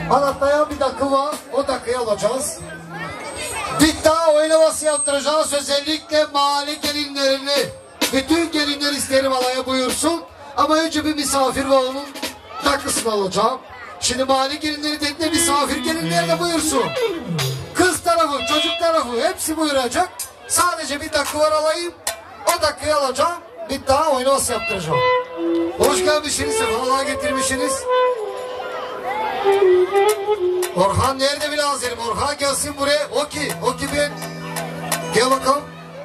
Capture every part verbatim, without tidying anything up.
Anlatmaya bir dakika var. O dakikayı alacağız. Bir daha oynaması yaptıracağız. Özellikle mahalle gelinlerini. Bütün gelinler isterim alaya buyursun. Ama önce bir misafir ve onun dakikasını alacağım. Şimdi mahalle gelinleri dediğinde misafir gelinler de buyursun. Kız tarafı, çocuk tarafı hepsi buyuracak. Sadece bir dakika var alayım. O dakikayı alacağım. Bir daha oynaması yaptıracağım. Hoş gelmişsiniz. Sefalar getirmişsiniz. Orhan nerede bile hazırım? Orhan gelsin buraya. O ki, o ki ben. Gel bakalım.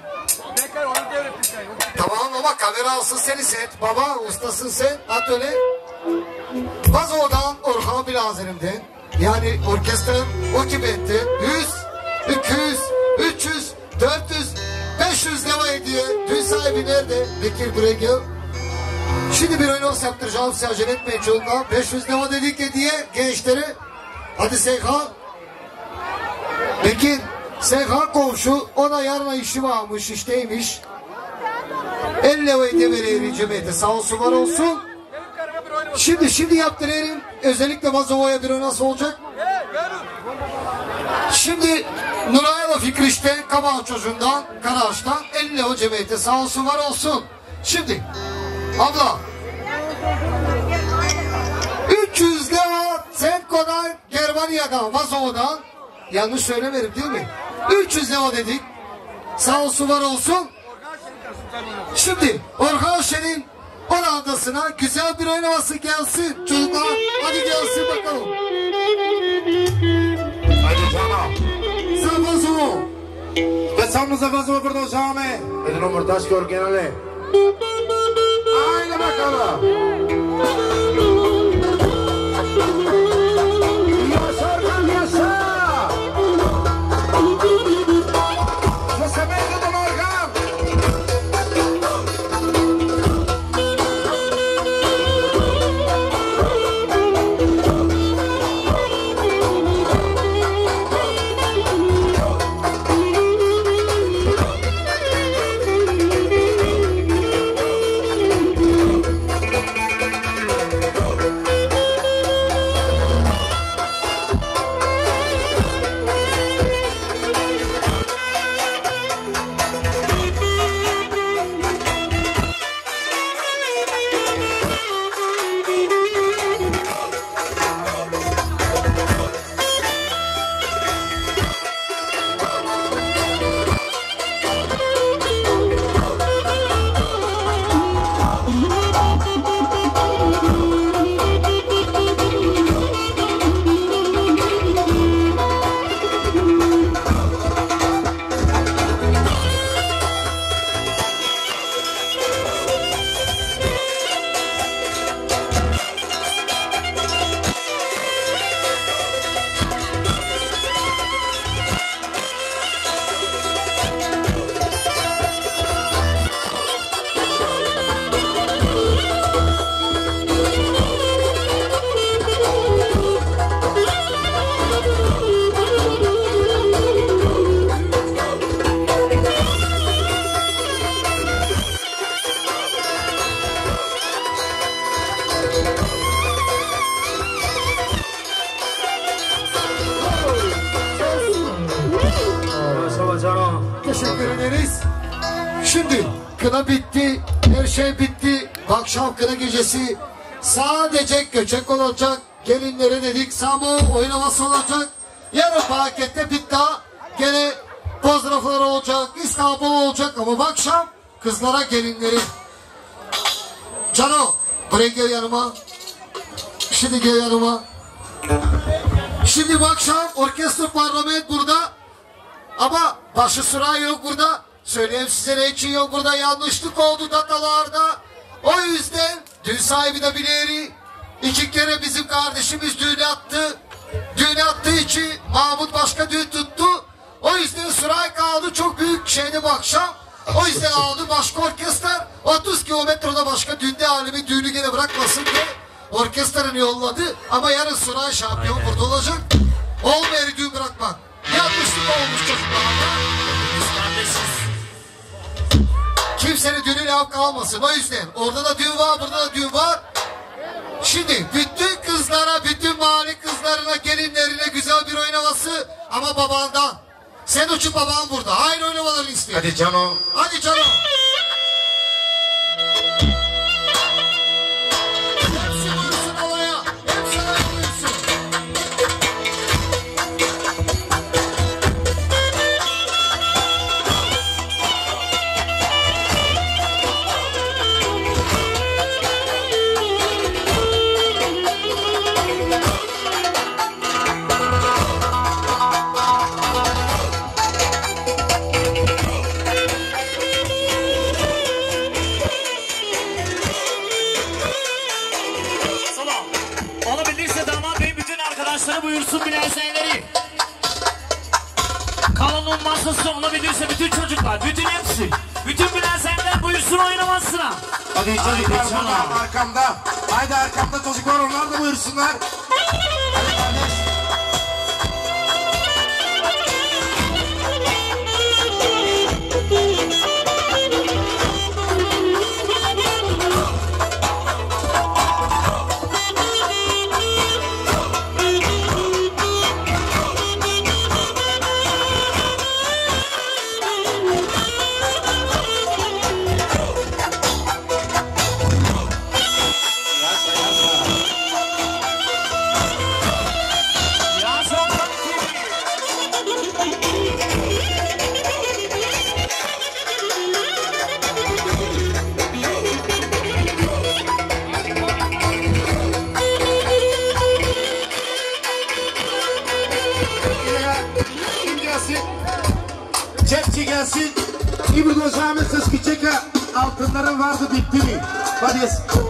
Tamam ama kamera alsın seni set. Baba ustasın sen. At öyle. Vazo'dan Orhan bile hazırımden. Yani orkestra o ki bende. yüz, iki yüz, üç yüz, dört yüz, beş yüz deva ediyor. Dün sahibi nerede? Bekir buraya gel. Şimdi bir oyun olsa yaptıracağım size acele etmeyin çocuklar. beş yüz deva dedik ya diye gençleri. Hadi Seyhan. Bekir. Seyhan komşu. Ona yarına işi varmış, işteymiş. elli levayı de vereyim cemiyete. Sağ olsun var olsun. Şimdi şimdi yaptırayım. Özellikle Mazova'ya bir nasıl olacak? Şimdi Nuray'la Fikri işte Kabağ çocuğundan, Karaağaç'tan elli leva cemiyete. Sağ olsun var olsun. Şimdi abla üç yüz leva Senko'dan, Germanya'dan, Mazova'dan. Yanlış söylemedim değil mi? üç yüz leva dedik. Sağ olsun var olsun. Şimdi Orhan Şen'in orandasına güzel bir oynaması gelsin. Çocuklar hadi gelsin bakalım. Hadi canım. Zavazo. Pensamos Zavazo продолжάμε. El número taş originale. Haydi bakalım. Teşekkür ederiz. Şimdi kına bitti, her şey bitti. Akşam kına gecesi sadece göçek olacak. Gelinlere dedik Samo oynaması olacak. Yarın pakette bir daha gene pozraflar olacak, İstanbul olacak ama bu akşam kızlara gelinleri. Cano buraya gel yanıma. Şimdi gel yanıma. Şimdi bu akşam orkestra parlament burada. Ama başı sıra yok burada. Söyleyeyim size ne için yok burada. Yanlışlık oldu datalarda. O yüzden düğün sahibi de bileri. İki kere bizim kardeşimiz düğün attı. Düğün attığı için Mahmut başka düğün tuttu. O yüzden sıraya kaldı. Çok büyük şeydi bu akşam. O yüzden aldı başka orkestra. otuz kilometrede başka düğünde alemi düğünü gene bırakmasın diye orkestranı yolladı. Ama yarın sıraya şampiyon burada olacak. Olmayan düğün bırakmak. Yanlışlık olmuş çocuklarla. Biz kardeşiz. Kimsenin düğünüyle hak kalmasın. O yüzden orada da düğün var, burada da düğün var. Şimdi bütün kızlara, bütün mahalle kızlarına gelin. ama babandan. Sen için baban burada. Hayır oynamalarını istiyor. Hadi Cano. Hadi Cano. Hepsi buyursun olaya. Hepsi buyursun. Buyursun bilensenleri. Kanalın masası olabilirse bütün çocuklar, bütün hepsi, bütün bilensenler buyursun oynamasına. Hadi çocuklar burada arkamda. Haydi arkamda çocuklar, onlar da buyursunlar. Hadi kardeş. Cepçi gelsin. İbrahim Hoca'mın söz küçük altınların vardı, bitti mi? Hadi.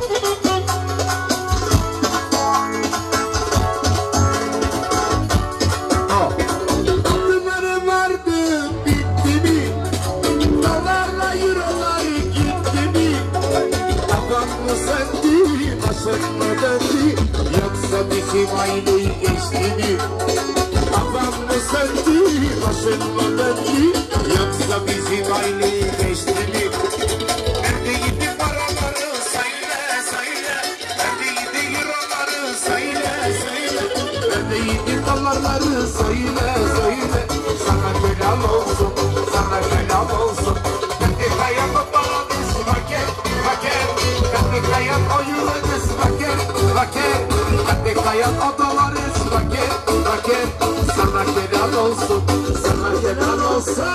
Altınların vardı, bitti mi? Dolarla eurolar gitti mi? Kafan mı söndü, başın mı döndü? Yoksa bizim aileyi geçti mi? Kafan mı söndü, başın mı döndü? Yoksa bizim aileyi geçti mi? Nerede gitti paraları söyle söyle. Nerede gitti euroları söyle söyle. Nerede gitti dolarları söyle söyle. Sana helal olsun, sana helal olsun. Nerede kayan o paradis vaker vaker. Nerede kayan o eurodis vaker vaker. Nerede kayan o dolarız vaker vaker. Sana helal olsun, sana helal olsun.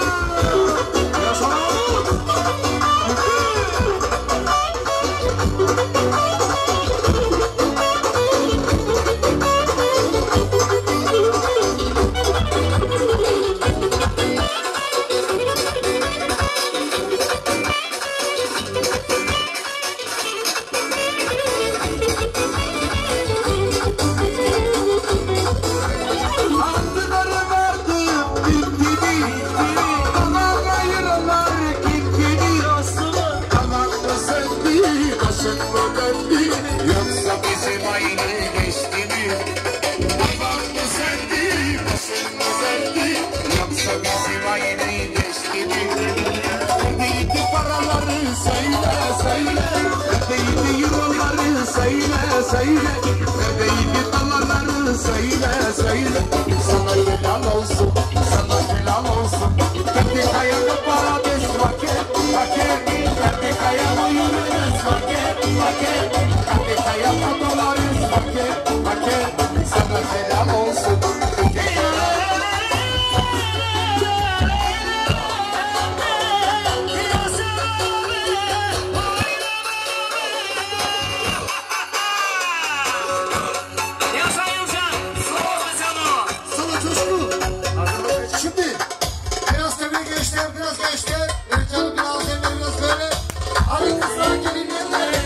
Söyle söyle, neredeydi dolarları söyle söyle. Sana helal olsun, sana helal olsun. Kendi kayanı paradis vaker vaker. Kendi kayanı yürüyüz vaker vaker. Kendi kayanı dolarız vaker vaker. Sana helal olsun.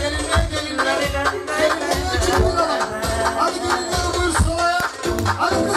Hadi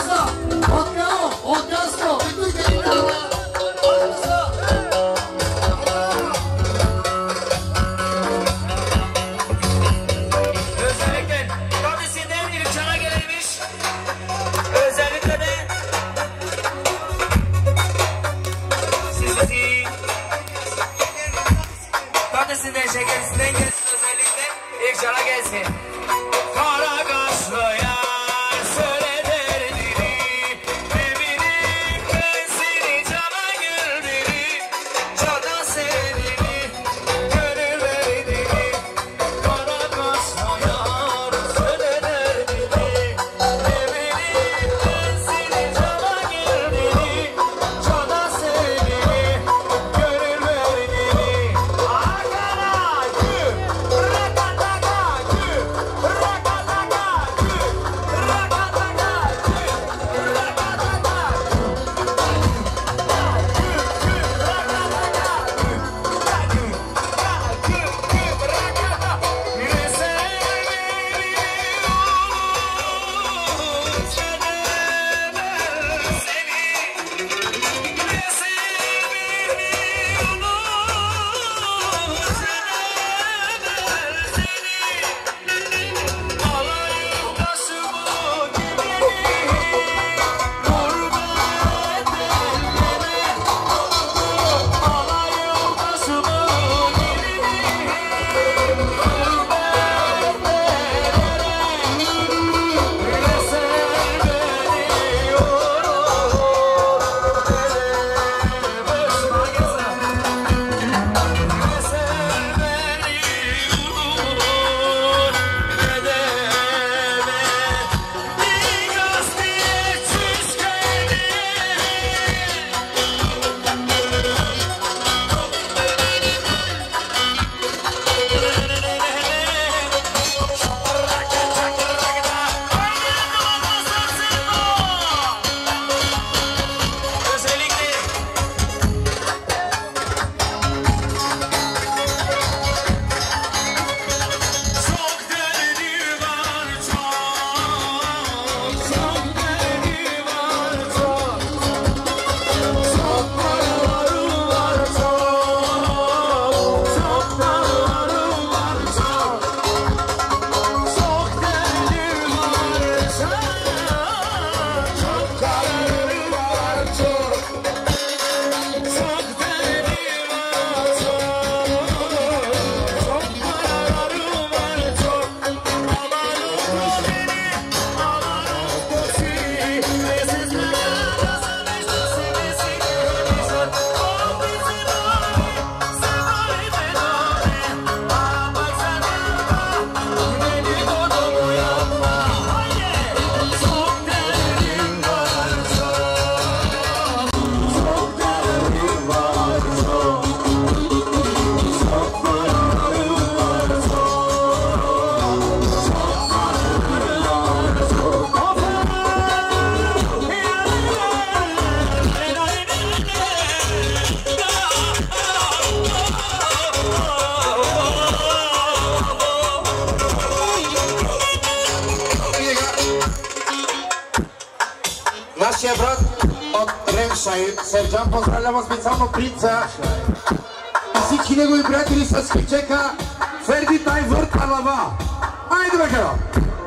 Naszия brat от Ремшайр, Сержан, поздравлява специално принца и всички негови приятели с хипчека Ферди Тайвърт Алава. Айде бе, херо!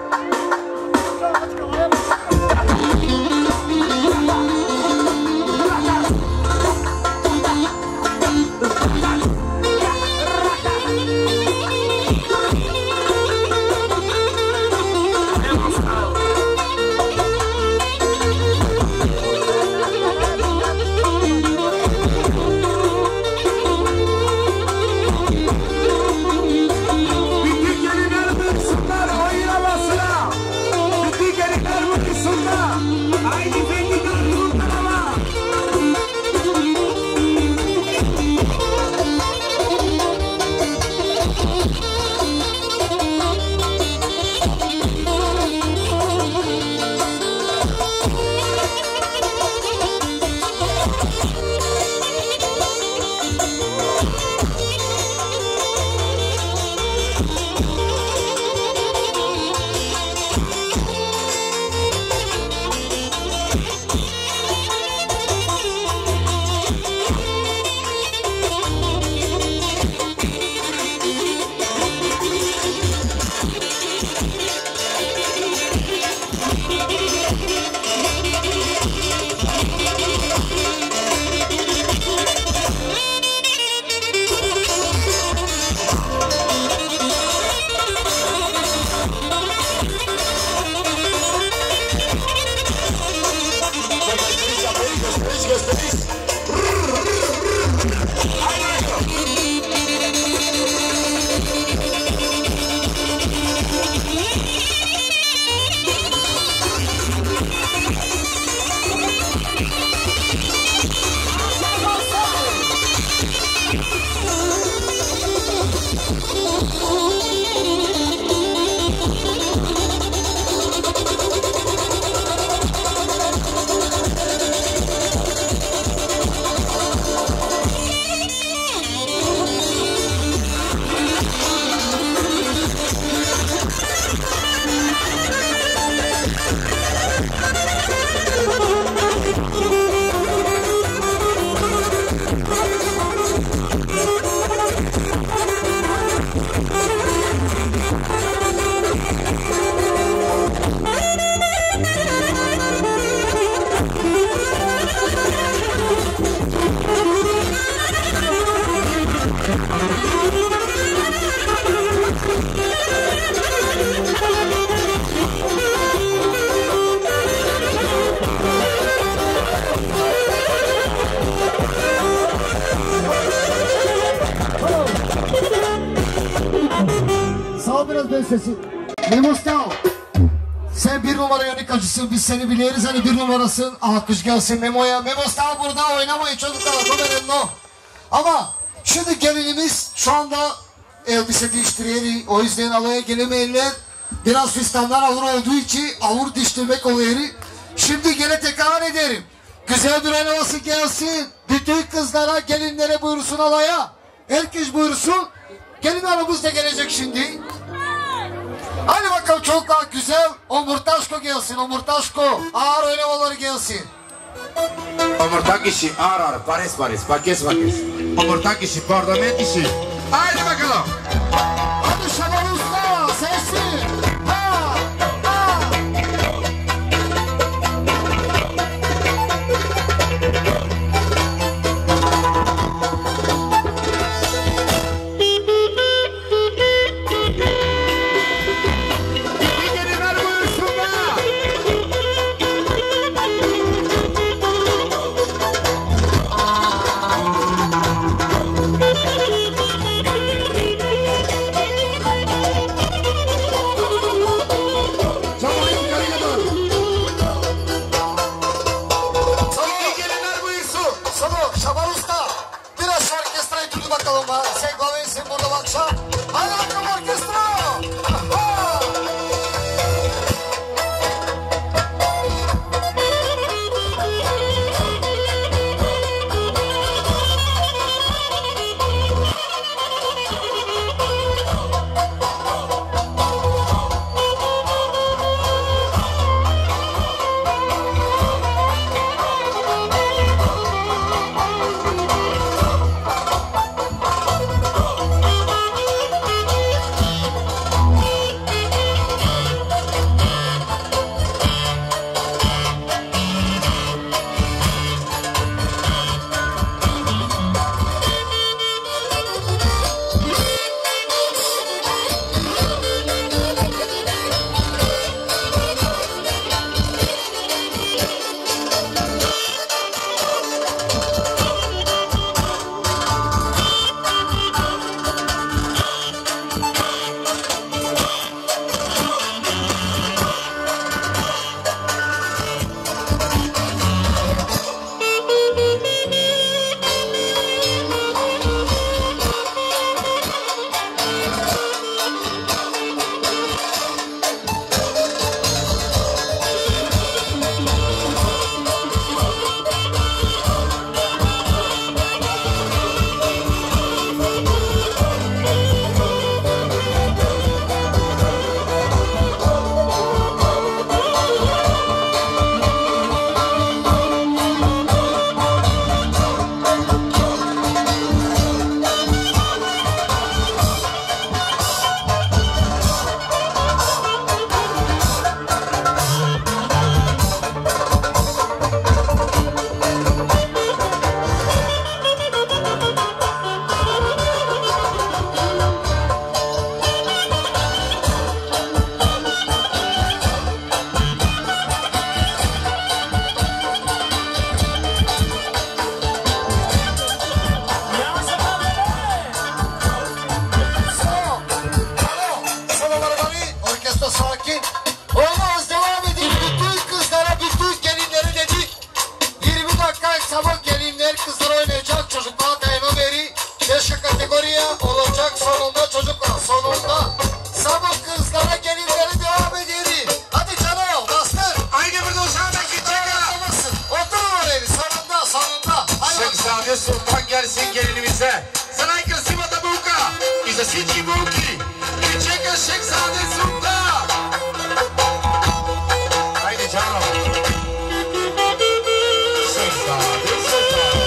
Sesi. Memo Stao. Sen bir numara yöneticisisin, biz seni biliriz, hani bir numarasın. Alkış gelsin Memo'ya. Memo Stao burada oynamayın çocuklar, haberin o. Ama şimdi gelinimiz şu anda elbise değiştiriyor, o yüzden alaya gelemeyenler biraz fistanlar ağır olduğu için ağır diştirmek oluyor. Şimdi gene tekrar ederim. Güzel bir havası gelsin. Bütün kızlara, gelinlere buyursun alaya. Herkes buyursun. Gelin aramız da gelecek şimdi. Hadi bakalım çok daha güzel. Omurtaşko gelsin, omurtaşko. Ağır oynamaları gelsin. Omurtak işi ağır ağır, pares pares, pakes pakes. Omurtak işi, parlament işi. Haydi bakalım. Hadi Şaban Usta, sesi. Ha, ha. Hacı Sultan gelsin gelinimize. Saray Kasım Atabuka. Bize Sici Buki. Geçecek Eşek Sade Sultan. Haydi canım. Sade Sultan.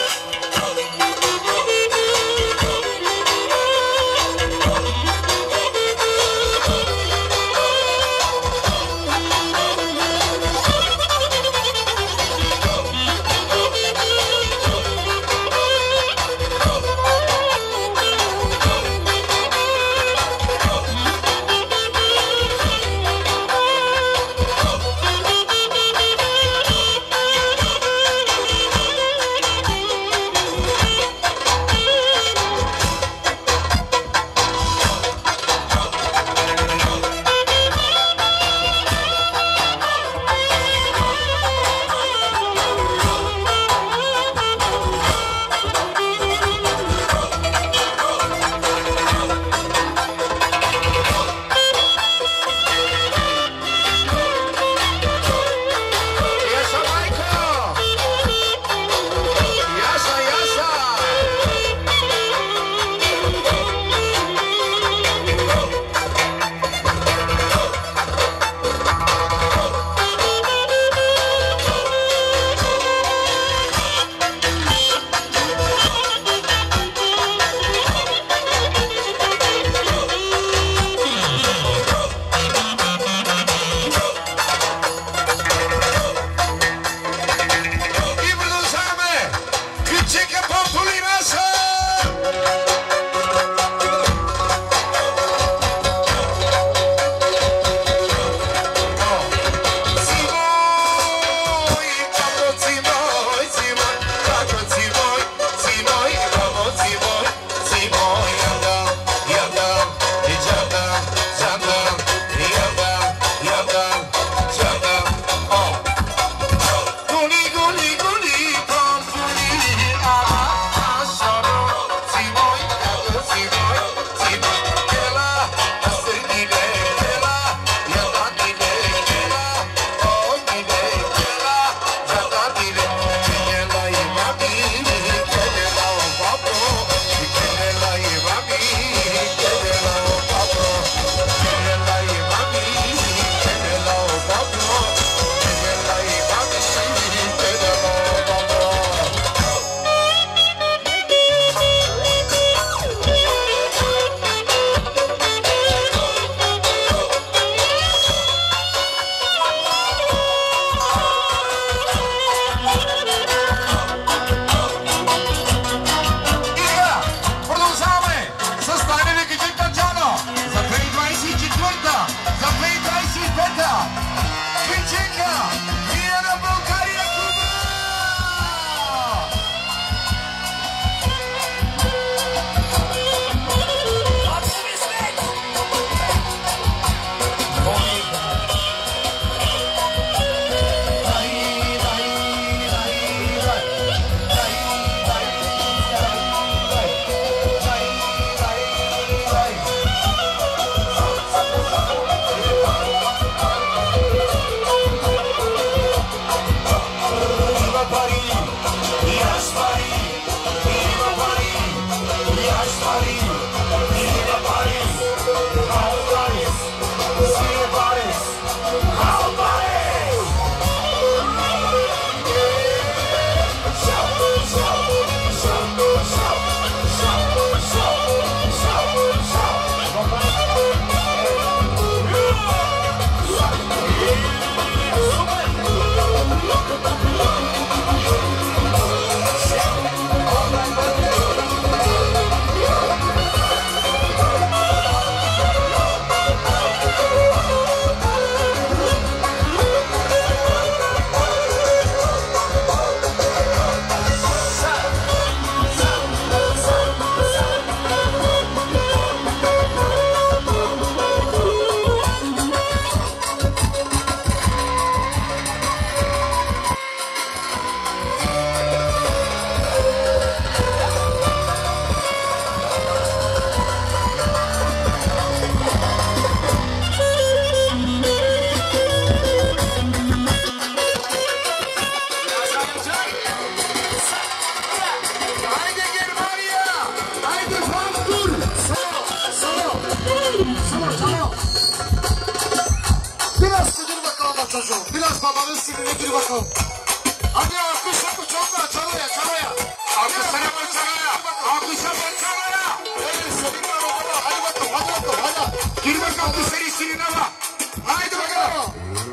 babanın siline gir bakalım. Hadi alkış yapın çocuklar, çalaya çalaya. Alkışlar yapın çalaya. Alkış yapın çalaya. Evet senin var o baba. Hadi bakalım hadi bakalım hadi. Gir bakalım bu seri siline bak. Haydi bakalım.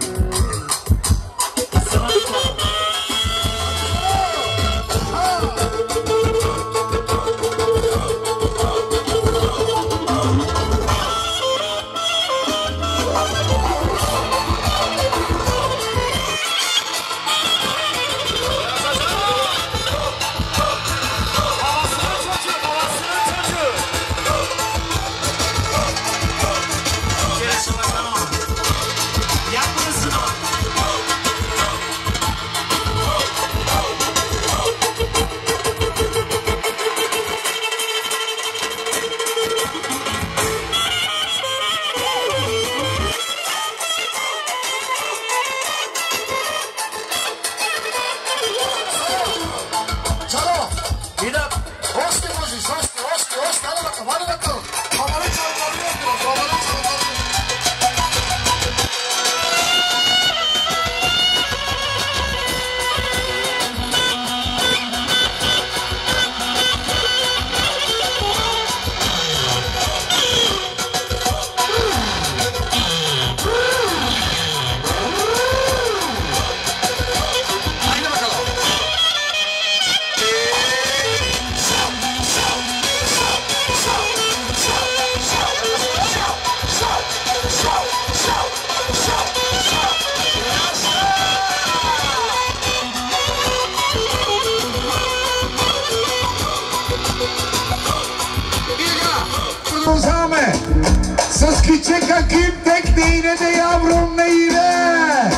Sana bir tane. Çalo. Bir dakika. Hoş geldin hoş geldin hoş geldin hoş geldin. Hadi bakalım hadi bakalım. Babanın çalıklarını yapıyoruz. Babanın çalıklarını. Haydi bakalım. Uzame Sus küçük akım tekneyle de yavrum neyle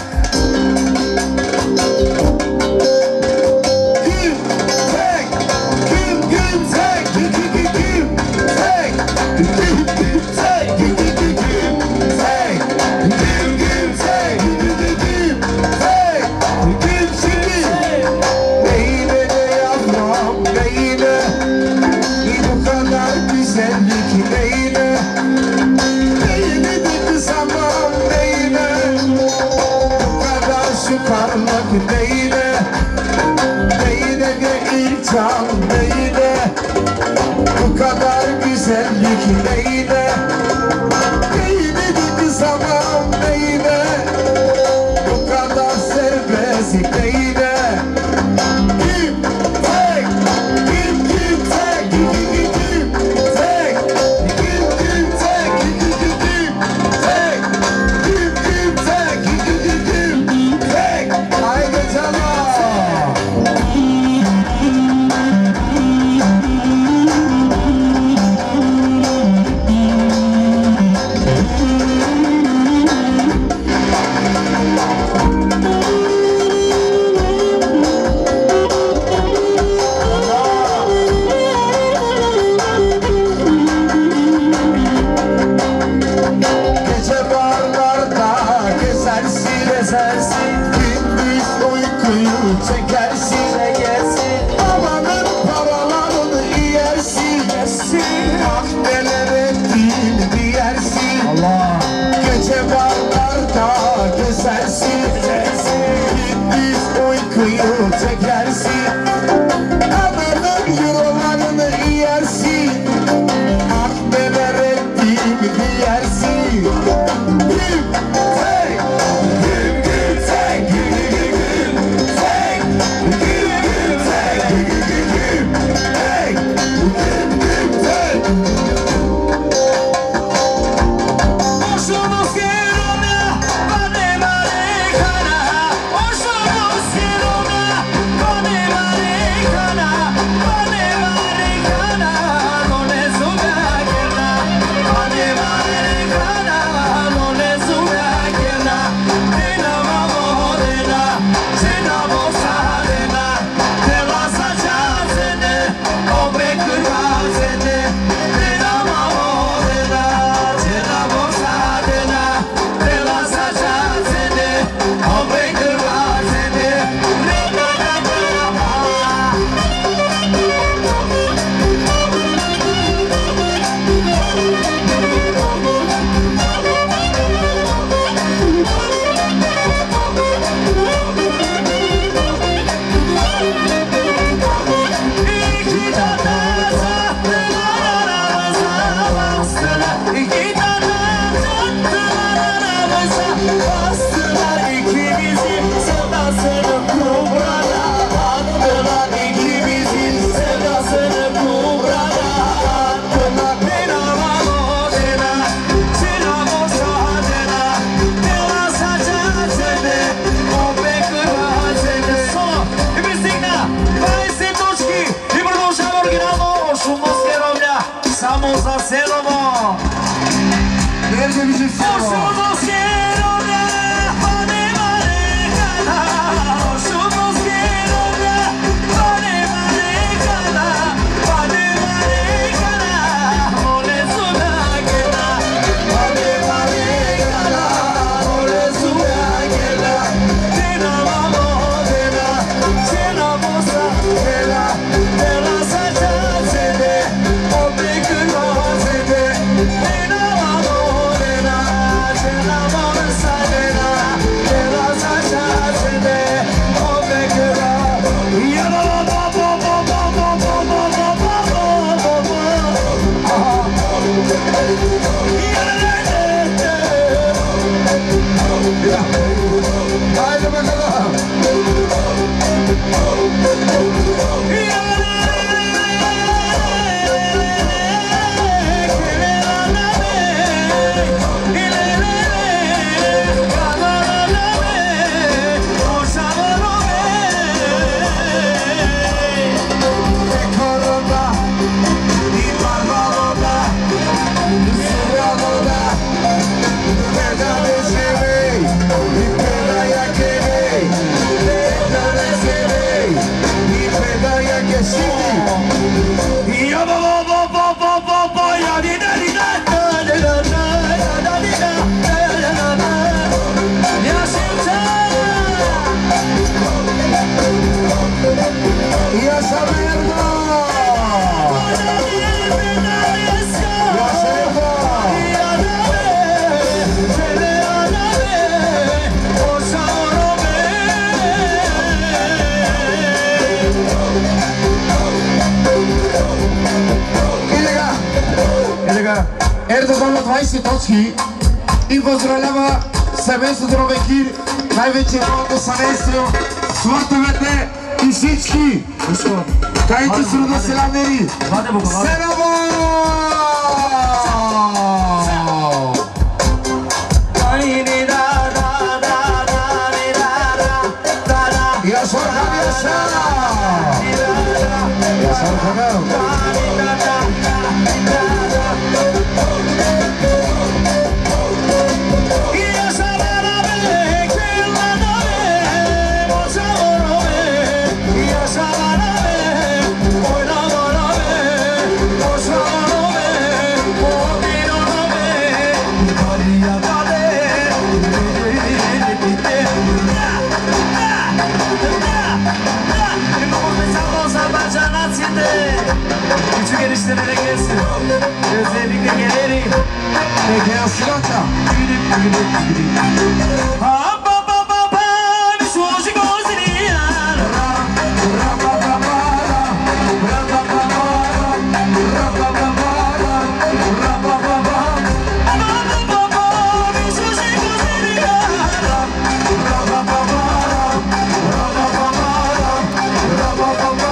Güm tek Güm güm tek Güm güm güm tek Güm güm tek Güm güm güm tek Güm güm tek Güm güm güm tek Güm şimdi Neyle de yavrum neyle bu kadar güzellik neyle Neyle de kısamam neyle Bu kadar şu parlak neyle Neyle de ilcan neyle Bu kadar güzellik neyle Neyle de kısamam neyle Bu kadar serbest neyle Kim tek Kim kim tek Kim kim tek Kim kim tek Kim kim tek Kim kim tek Kim kim tek Haydi canım Gece barlarda gezersin gezersin Gündüz uykuyu çekersin çekersin Babanın paralarını yersin yersin Ah neler ettiğini yersin Allah Gece barlarda gezersin gezersin Gündüz uykuyu çekersin Babanın eurolarını yersin Ah neler ettiğini yersin Güm tek Güm güm tek Güm güm güm tek Güm güm tek Güm güm güm tek Güm güm tek Oso nos quiero na, vale vale cara. Oso nos quiero na, Boza Selova. Nerede bizim Selova? Haydi bakalım. Ето само двайсет точки и поздравлява семейството на Бекир, най-вече новото семейство, сватовете и всички, кайто с рода селянери. Селяво! Я сорхам, я сорхам! Я сорхам! Küçük eniştelere gelsin. Özellikle gelelim. Peki ya Sıraça. Ha ba ba ba ba. Bir çocuk gözleri yar. Ra ba ba ba. Ra ba ba ba. Ra ba ba ba. Ra ba ba ba. Ba ba ba ba. Bir çocuk gözleri yar. Ra ba ba ba. Ra ba ba ba. Ra ba ba ba.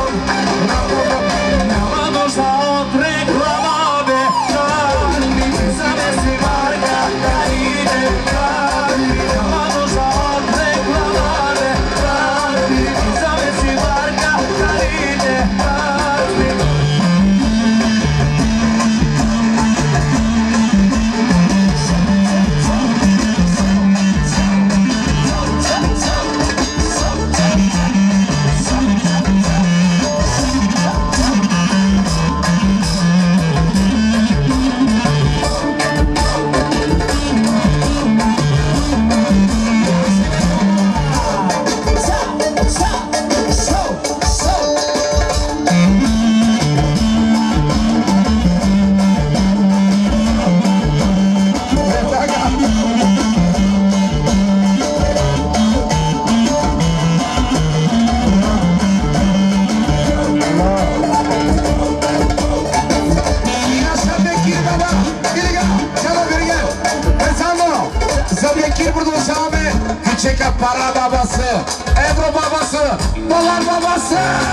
Çeka para babası, Ebru babası, dolar babası,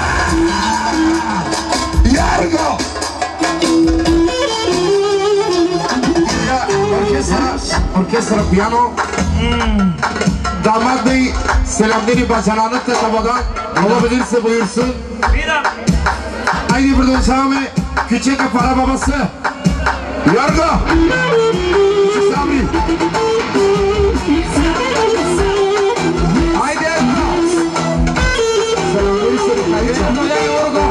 Yargo. Orkestra, orkestra piyano. Damat bey selamları bacananlıkla tabadan olabilirse buyursun. Haydi buradan Sami, Küçük para babası. Yorgo. Küçük Sabri. Haydi Erdo. Erdo ya Yorgo.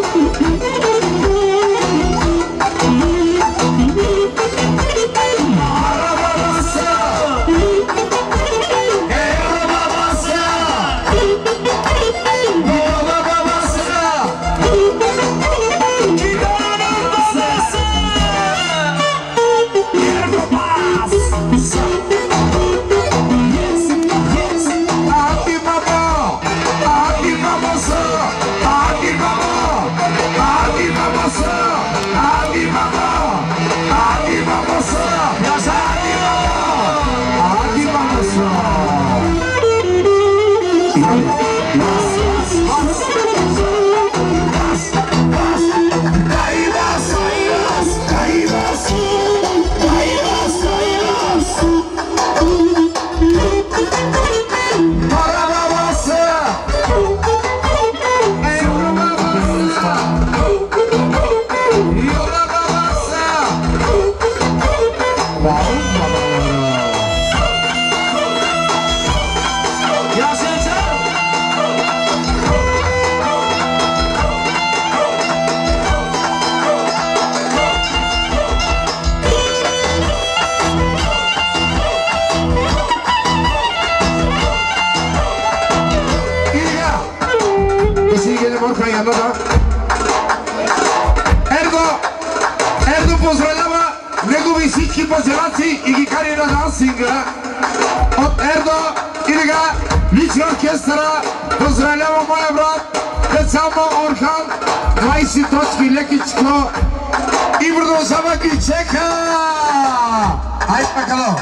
Ergo, Erdo pozdravljava negovi всички базелаци и ги кари на дансинга. От Ердо или га лично оркестъра поздравлява моя брат Децамо Орхан, двайсет точки лекичко и продължава ги чека. Хайде пакало.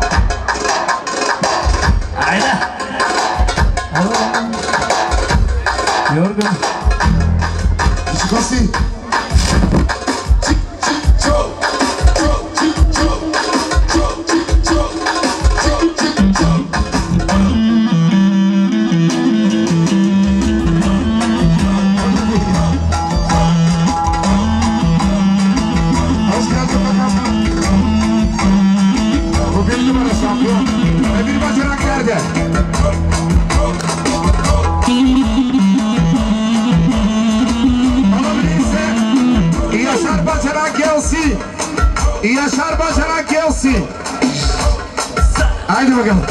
Haydi. Yorgun. Gossi. Bu bir numara şampiyon. Ve bir bacanak nerede? Yaşar Bacanak gelsin. Yaşar Bacanak gelsin. Haydi bakalım.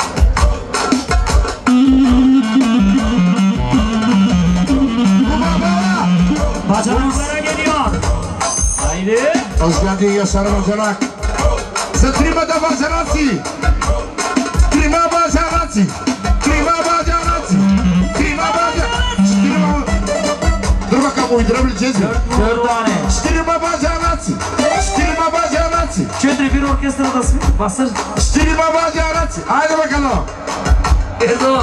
Bu baba. Bacanaklara geliyor. Haydi. Hoş geldin Yaşar Bacanak. Strimada Bacanakçı. Trima Bacanakçı. Trima Bacanakçı. Trima Bacanakçı. Dur bakalım uydurabileceğiz mi? Dört tane. Strima Bacanakçı. Strima Bacanakçı. Çöndür bir orkestrada basır. Strima Bacanakçı. Haydi bakalım. Erdo.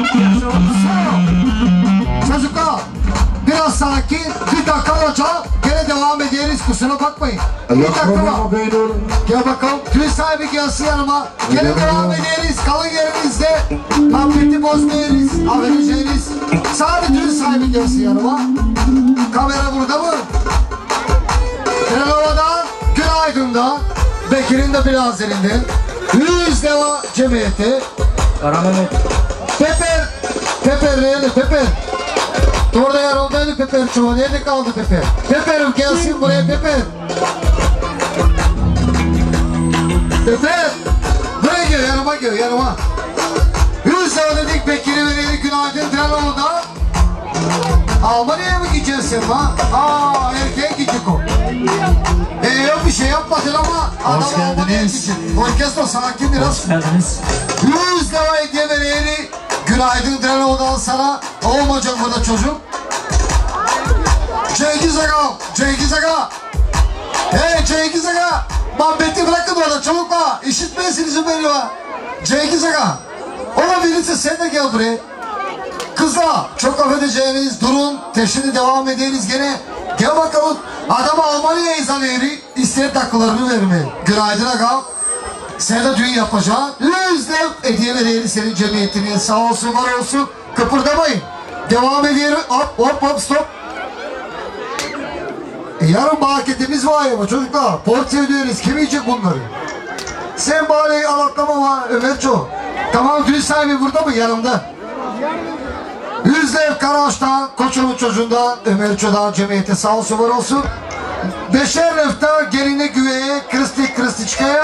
Çocuklar biraz sakin, bir dakika olacak. Gene devam ederiz, kusura bakmayın. Bir dakika var. Gel bakalım, tül sahibi gelsin yanıma. Gene devam ederiz, kalın yerimizde. Muhabbeti bozmayırız, affedeceğiniz. Sadece tül sahibi gelsin yanıma. Kamera burada mı? Telenova'dan, Günaydın'da, Bekir'in de biraz elinde. Yüz Deva Cemiyeti. Kara Mehmet. Peper, Peper nerede Peper? Orada yanımdaydı Peper çoğu. Nerede kaldı Peper? Peper'im gelsin buraya Peper. Peper! Buraya gel, yanıma gel, yanıma. Yüz defa dedik Bekir'i verelim Günaydın Trenoğlu'da. Almanya'ya mı gideceksin sen ha? Aa erkek gidecek o. Ee yok bir şey yapmadın ama adam Almanya'ya gidecek. Orkestra sakin biraz. Hoş geldiniz. Yüz defa hediye vereyim. Günaydın Trenoğlu'dan sana. Olmayacak burada çocuk. Cengiz Aga, Cengiz Aga. Hey Cengiz Aga. Muhabbeti bırakın orada çabukla. İşitmeyesiniz beni var. Cengiz Aga. Ona birisi sen de gel buraya. Kızlar çok affedeceğiniz durun. Teşhini devam ederiz gene. Gel bakalım. Adamı Almanya'ya izan eğri. İster takılarını verme. Günaydın Aga. Sen de düğün yapacaksın. Yüzde hediye vereyim senin cemiyetine. Sağ olsun var olsun. Kıpırdamayın. Devam edelim. Hop hop hop stop. E yarın marketimiz var ya çocuklar. Porsiye ödüyoruz. Kim yiyecek bunları? Sen bari alaklama var Ömerço. Tamam düğün sahibi burada mı? Yanımda. Yüzdev Karaağaç'tan, Koçoğlu çocuğundan, Ömerço'dan cemiyete sağ olsun var olsun. Beşer refta geline güveye, Kristi Kristiçka'ya.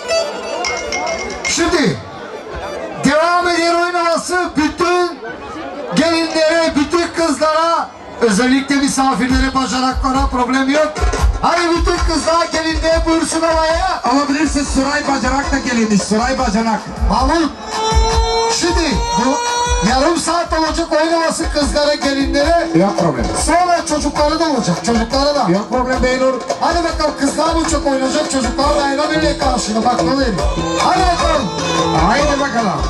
Şimdi devam eder oynaması bütün gelinlere, bütün kızlara, özellikle misafirlere, bacanaklara problem yok. Hani bütün kızlar gelinliğe buyursun havaya. Alabilirsin Suray Bacanak da gelinmiş. Suray Bacanak. Mahmut. Şimdi bu yarım saat olacak oynaması kızlara, gelinlere. Yok problem. Sonra çocukları da olacak, çocuklara da. Yok problem Beynur. Hadi bakalım kızlar mı çok oynayacak, çocuklar da ayran ile karşına bak ne oluyor. Hadi bakalım. Haydi bakalım.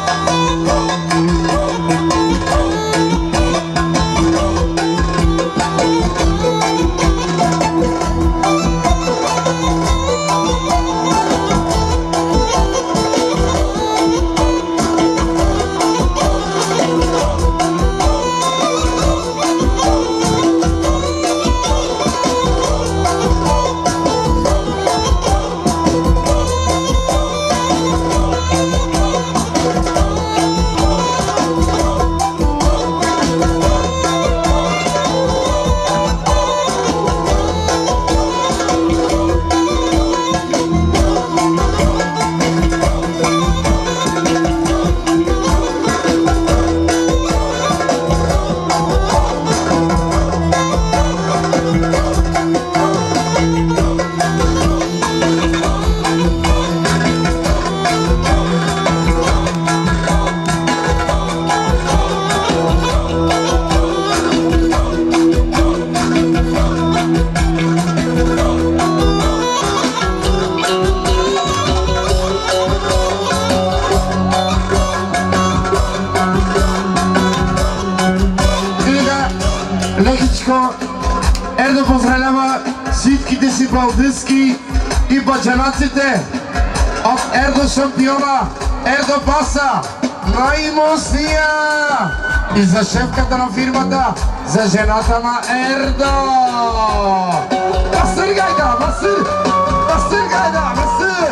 Ердо поздравлява всичките си балдъски и баджанаците от Ердо шампиона, Ердо Баса, най-мощния и за шефката на фирмата, за жената на Ердо. Басър гайда, басър, басър гайда, басър.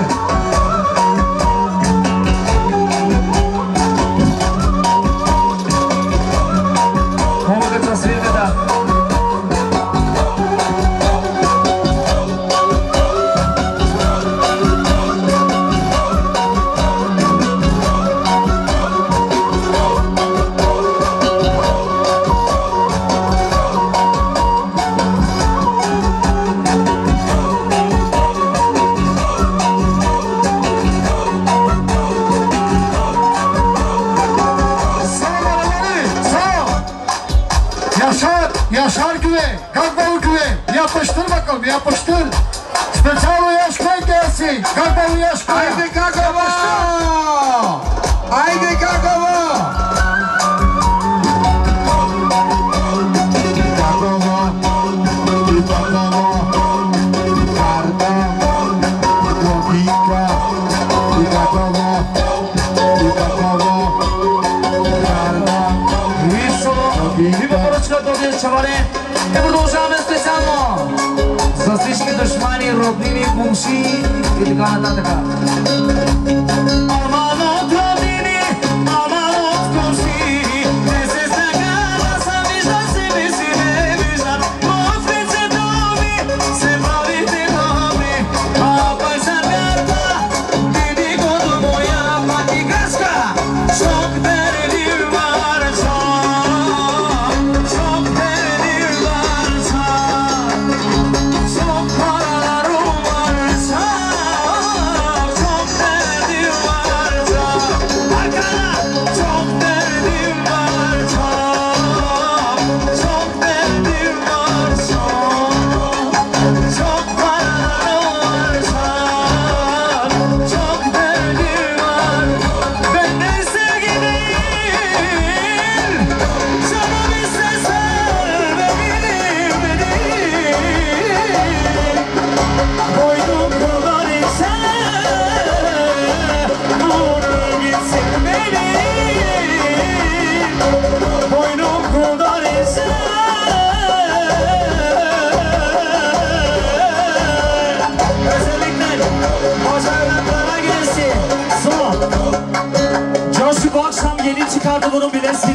Mogę to sobie wydać. Yaşar, Yaşar Güve, Gagbalı Güve, yapıştır bakalım, yapıştır. Speçal Yaşkay gelsin, Gagbalı Yaşkay. Haydi Gagaba! Haydi Gagaba! Gagaba, Gagaba, Karda, Logika, Gagaba, Gagaba, Karda, Либо поръчка добия чавале. И продължаваме специално за всички душмани, роднини, бумши и така нататък. Аман от роднини, аман от бумши, не се стъгава, съм вижда себе си, не виждам. От лицето ми се правите добри, а пък замята, диди го до моя патигашка, шок дерели варча. Çok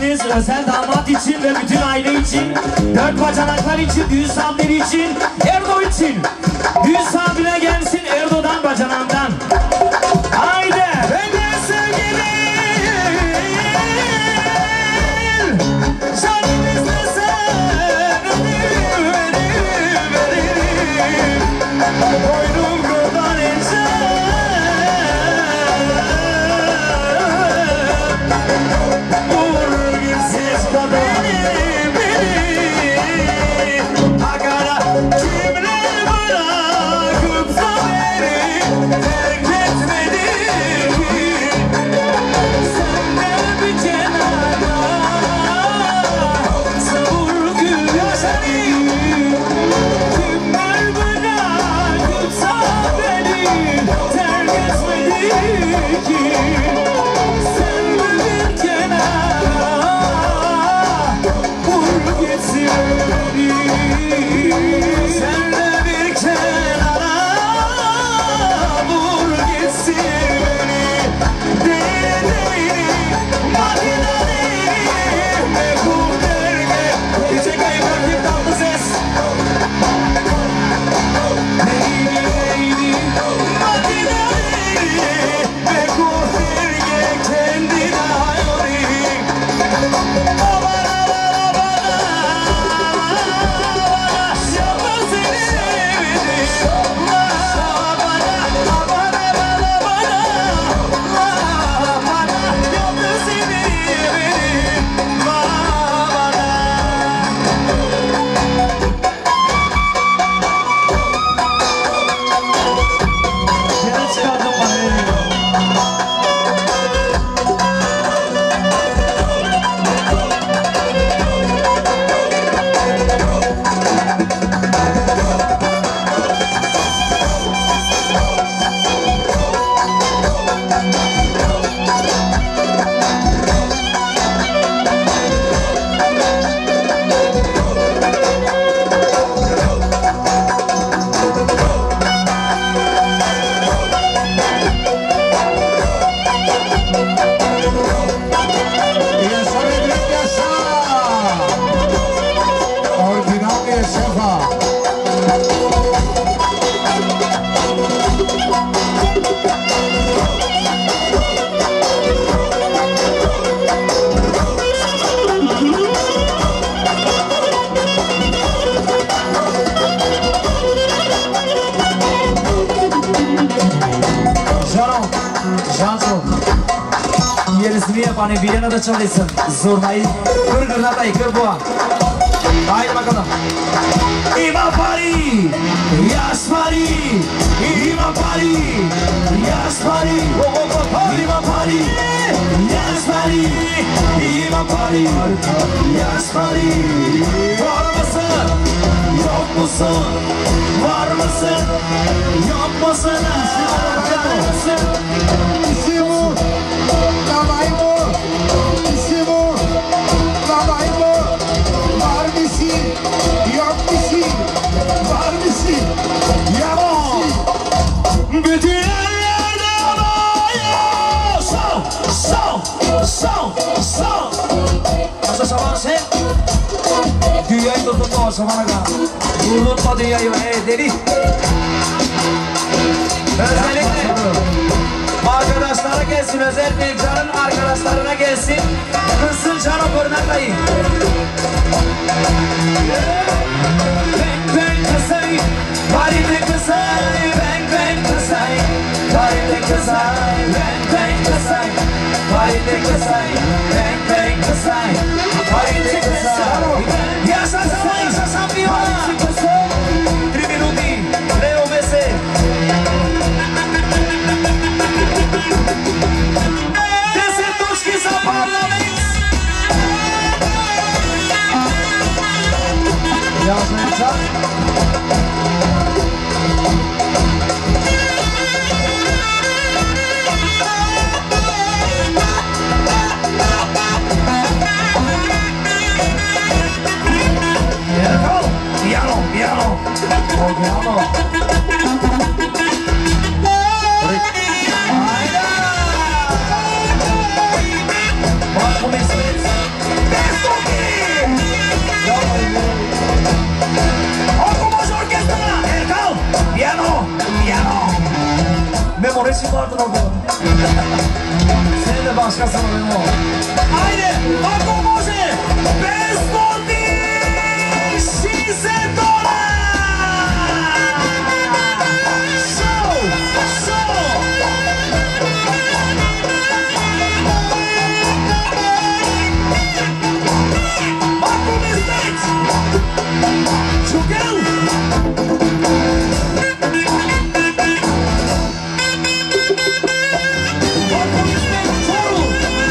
eşiniz, özel damat için ve bütün aile için, dört bacanaklar için, düğün saatleri için, Erdo için. Düğün saatine gelsin Erdo'dan, bacanağından. Haydi benden sevgili canım istesen ömür verir veririm. Boynum kurban edeceğim. Vur gitsin beni beni. Agara kimler bırakıp da beni terk etmedi ki. Sen de bir kenara savur gül yaşarım. Kimler bırakıp da beni terk etmedi ki. Sen de bir kenara vur gitsin beni. Sen de bir kenara vur gitsin beni. Deli makineli mekul derge. Gece kayboldu tatlı ses. Leyli leyli makineli mekul derge kendi dayori. Abana abana abana yapma seni sevdim. Abana abana abana abana yapma seni sevdim. Abana. Gene çıkardım bana. Yaşa Bedret yaşa. Orijinal bir sefa. Canım, Cansu. Yerisini yap hani Viyana'da çalışsın. Zurnayı kır gırnatayı kır boğa. Haydi bakalım. İma pari, yaş pari, İma pari, yaş pari, İma pari, yaş pari, İma pari, yaş pari. Var mısın? Yok musun? Var mısın? Yok musun? Var mısın? İsimo, Kalaimo, İsimo, Kalaimo. Var mısın? Yok musun? Var mısın? Yok musun? Bütün yerlerde havaya Sol, sol, sol, sol. Nasıl sabah sen? Dünyayı tutma o zamana kadar. Unutma dünyayı ey deli. Özellikle arkadaşlara gelsin, özellikle canın arkadaşlarına gelsin. Kızsın canım kornaklayı. Bang bang kısay, paride kısay, bang bang kısay, paride kısay, bang bang kısay, paride kısay, bang bang kısay, paride kısay. Yaşasın, yaşasın bir var. Trivinuti, Leo Bese. Desertuski za parlament. Yazmayacak. Piano, piano, piano, piano. Hayda! Bak bu mesele. vardır oğlum. Senin de başkasına benim ol. Haydi, Akomoje, Bestoti, Shizetora! Show, show! Marco Mestet! Jogão! Marco Mestet, Toro!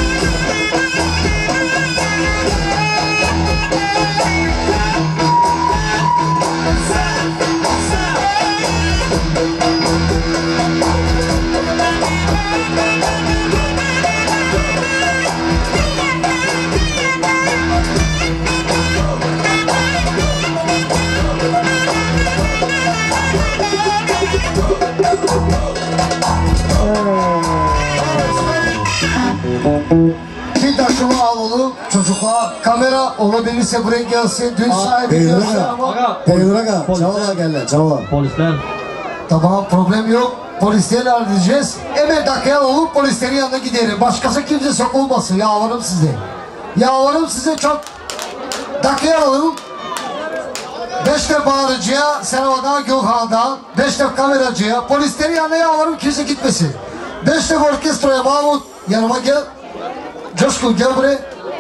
Bir taşıma alalım çocuklar. Kamera olabilirse buraya gelsin. Dün sahibi Beyler gelsin aga. ama. Beyler aga. Çavala gel lan çavala. Polisler. Tamam, problem yok. Polisleri halledeceğiz. Hemen dakikaya alalım, polislerin yanına gidelim. Başkası kimse sokulmasın. Yalvarırım size. Yalvarırım size çok. Dakikaya alalım. Beş de bağırıcıya, Serva'dan, Gökhan'dan. Beş de kameracıya. Polislerin yanına yalvarırım, kimse gitmesin. Beş de orkestraya, Mahmut yanıma gel. Coşkun gel buraya.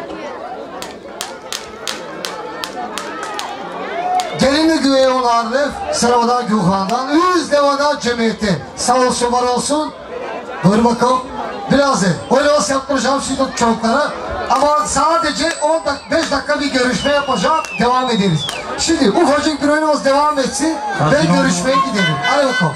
Gelinli güveye olan Arif, Serva'dan, Gökhan'dan. Üz devadan cemiyeti. Sağ olsun, var olsun. Buyur bakalım. Biraz da oynaması yaptıracağım şimdi çocuklara. Ama sadece on dakika, beş dakika bir görüşme yapacağım. Devam ederiz. Şimdi ufacık bir oyunumuz devam etsin. Ben görüşmeye gidelim. Hadi bakalım.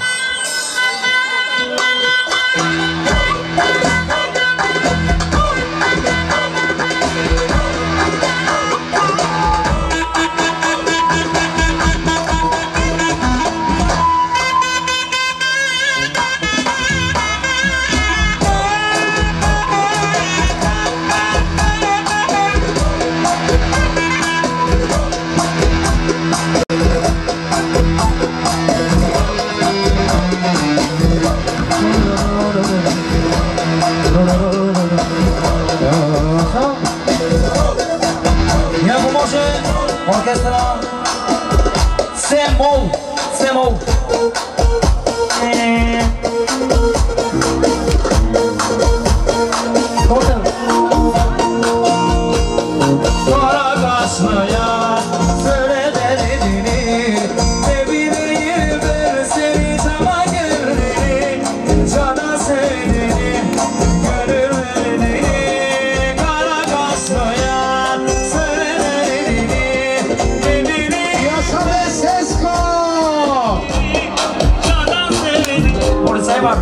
Ja pomoże orkiestra C-moll, C-moll. Kara kaşlıya söyle derdini, ne bileyim ben seni cama girdiğini, cana sevdiğini, gönül verdiğini. Kara kaşlıya söyle derdini, ne bileyim Yaşa ve Sesko! cana sevdiğini. Polisay var.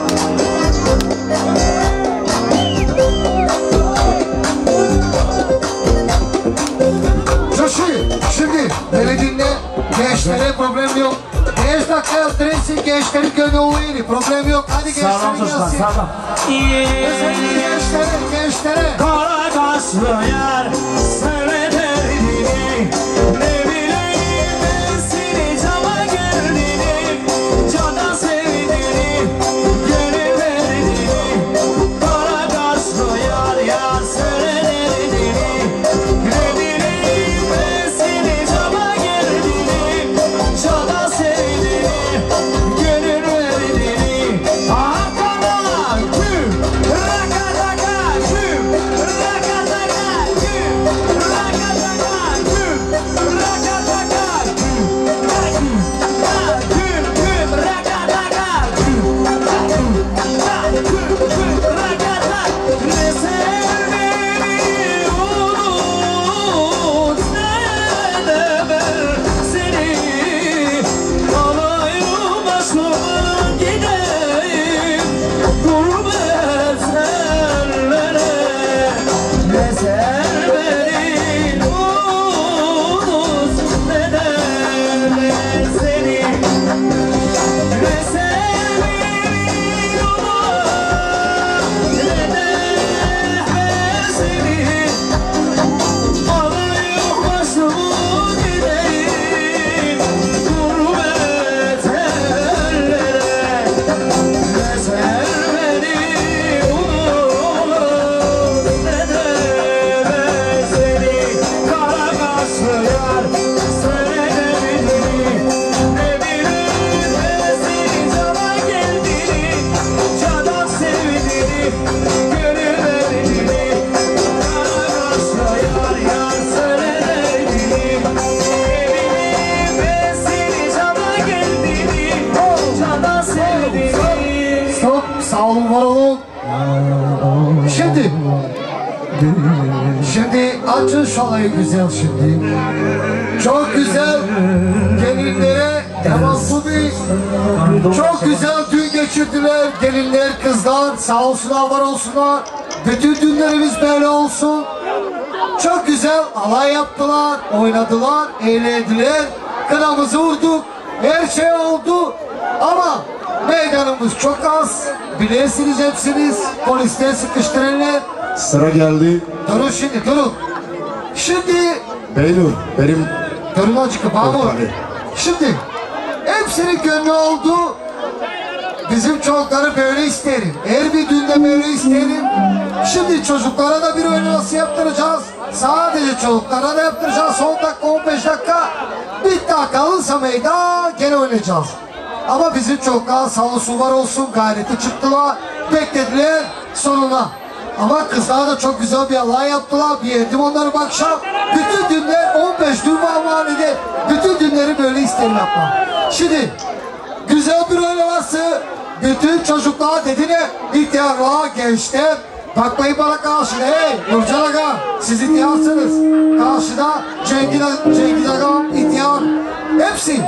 Coşu, şimdi beni dinle. Gençlere problem yok. Beş dakika yaptırırsın, gençlerin gönlü yeri. Problem yok. Hadi Sağlam gençlerin çocuklar, gelsin. sağlam. Özellikle gençlere, gençlere. Kara kaşlı yar söyle derdini, ne bileyim ben seni cama girdiğini, cana sevdiğini, gönül verdiğini. Kara kaşlı yar yar söyle derdini, ne bileyim ben seni cama girdiğini, cana sevdiğini, gönül verdiğini. Hakana güm, raka raka güm, raka raka güm. Açın şu alayı güzel şimdi. Çok güzel gelinlere devamlı bir çok güzel düğün geçirdiler. Gelinler, kızlar sağ olsunlar, var olsunlar. Bütün düğünlerimiz böyle olsun. Çok güzel alay yaptılar, oynadılar, eğlendiler. Kınamızı vurduk, her şey oldu. Ama meydanımız çok az. Bilirsiniz hepsiniz. Polisler sıkıştırırlar. Sıra geldi. Durun şimdi, durun. Şimdi Beynur, benim durun azıcık Mahmut. Ortalığı. Şimdi hepsinin gönlü oldu. Bizim çocukları böyle isterim. Her bir düğünde böyle isterim. Şimdi çocuklara da bir oynaması yaptıracağız. Sadece çocuklara da yaptıracağız. on dakika, on beş dakika. Bir daha kalırsa meydan gene oynayacağız. Ama bizim çocuklar sağ olsun, var olsun, gayreti çıktılar. Beklediler sonuna. Ama kızlar da çok güzel bir alay yaptılar. Bir yedim onları bu akşam. Bütün düğünler on beş düğün var mahallede. Bütün düğünleri böyle isterim yapmak. Şimdi güzel bir oynaması. Bütün çocuklar dediler, ihtiyarlar, gençler. Bakmayın bana karşı. Hey Nurcan Aga, siz ihtiyarsınız. Karşıda Cengiz, Cengiz Aga, ihtiyar. Hepsi.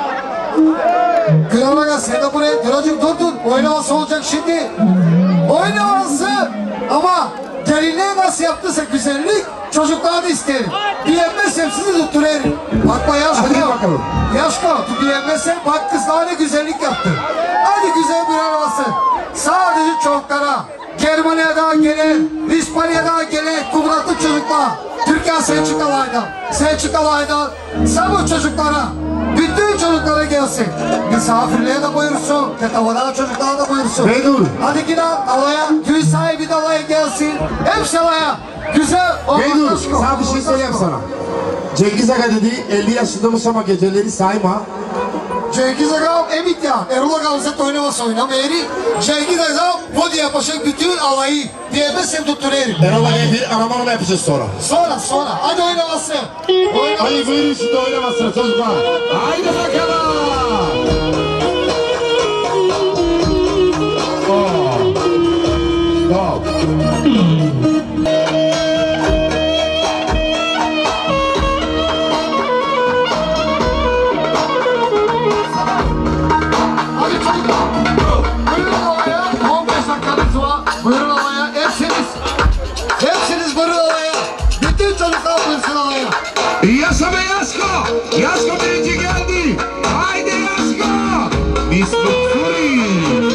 Güler Aga, sen de buraya Gülacık dur dur. Oynaması olacak şimdi. Oynaması. Ama gelinliği nasıl yaptıysa güzellik, çocuklar da isterim. Diyemezsem sizi tutturayım. Bakma Yaşko. Hadi bakalım. Yaşko, diyemezsem bak kızlar ne güzellik yaptı. Hadi güzel bir arabası. Sadece çocuklara, Germanya'dan gelen, İspanya'dan gelen kuvvetli çocuklar. Türkiye Selçuk Alay'dan, Selçuk Alay'dan, sen bu çocuklara, bütün çocuklara gelsin. Misafirliğe de buyursun, tetavadan çocuklara da buyursun. Beynur. Hadi gidin alaya, düğün sahibi de alaya gelsin. Hepsi alaya. Güzel. Beynur, sana bir şey söyleyeyim sana. Cengiz Aga dedi, elli yaşındamış ama geceleri sayma. Cengiz Agam emit ya. Erol Agam zaten oynaması oynamayeri. Cengiz Agam bu diye başa bütün alayı diyemezsem tutturayım. Erol Aga'ya bir aramanı yapacağız sonra. Sonra sonra. Hadi oynaması. Oynaması. Hadi buyurun şimdi oynamasına çocuklar. Haydi bakalım. Stop. Hadi çocuklar. Buyurun alaya. on beş dakikanız var. Buyurun alaya. Hepsiniz. Hepsiniz buyurun alaya. Bütün çocuklar buyursun alaya. Yaşa be Yaşko! Yaşko birinci geldi! Haydi Yaşko! Biz mutluyuz!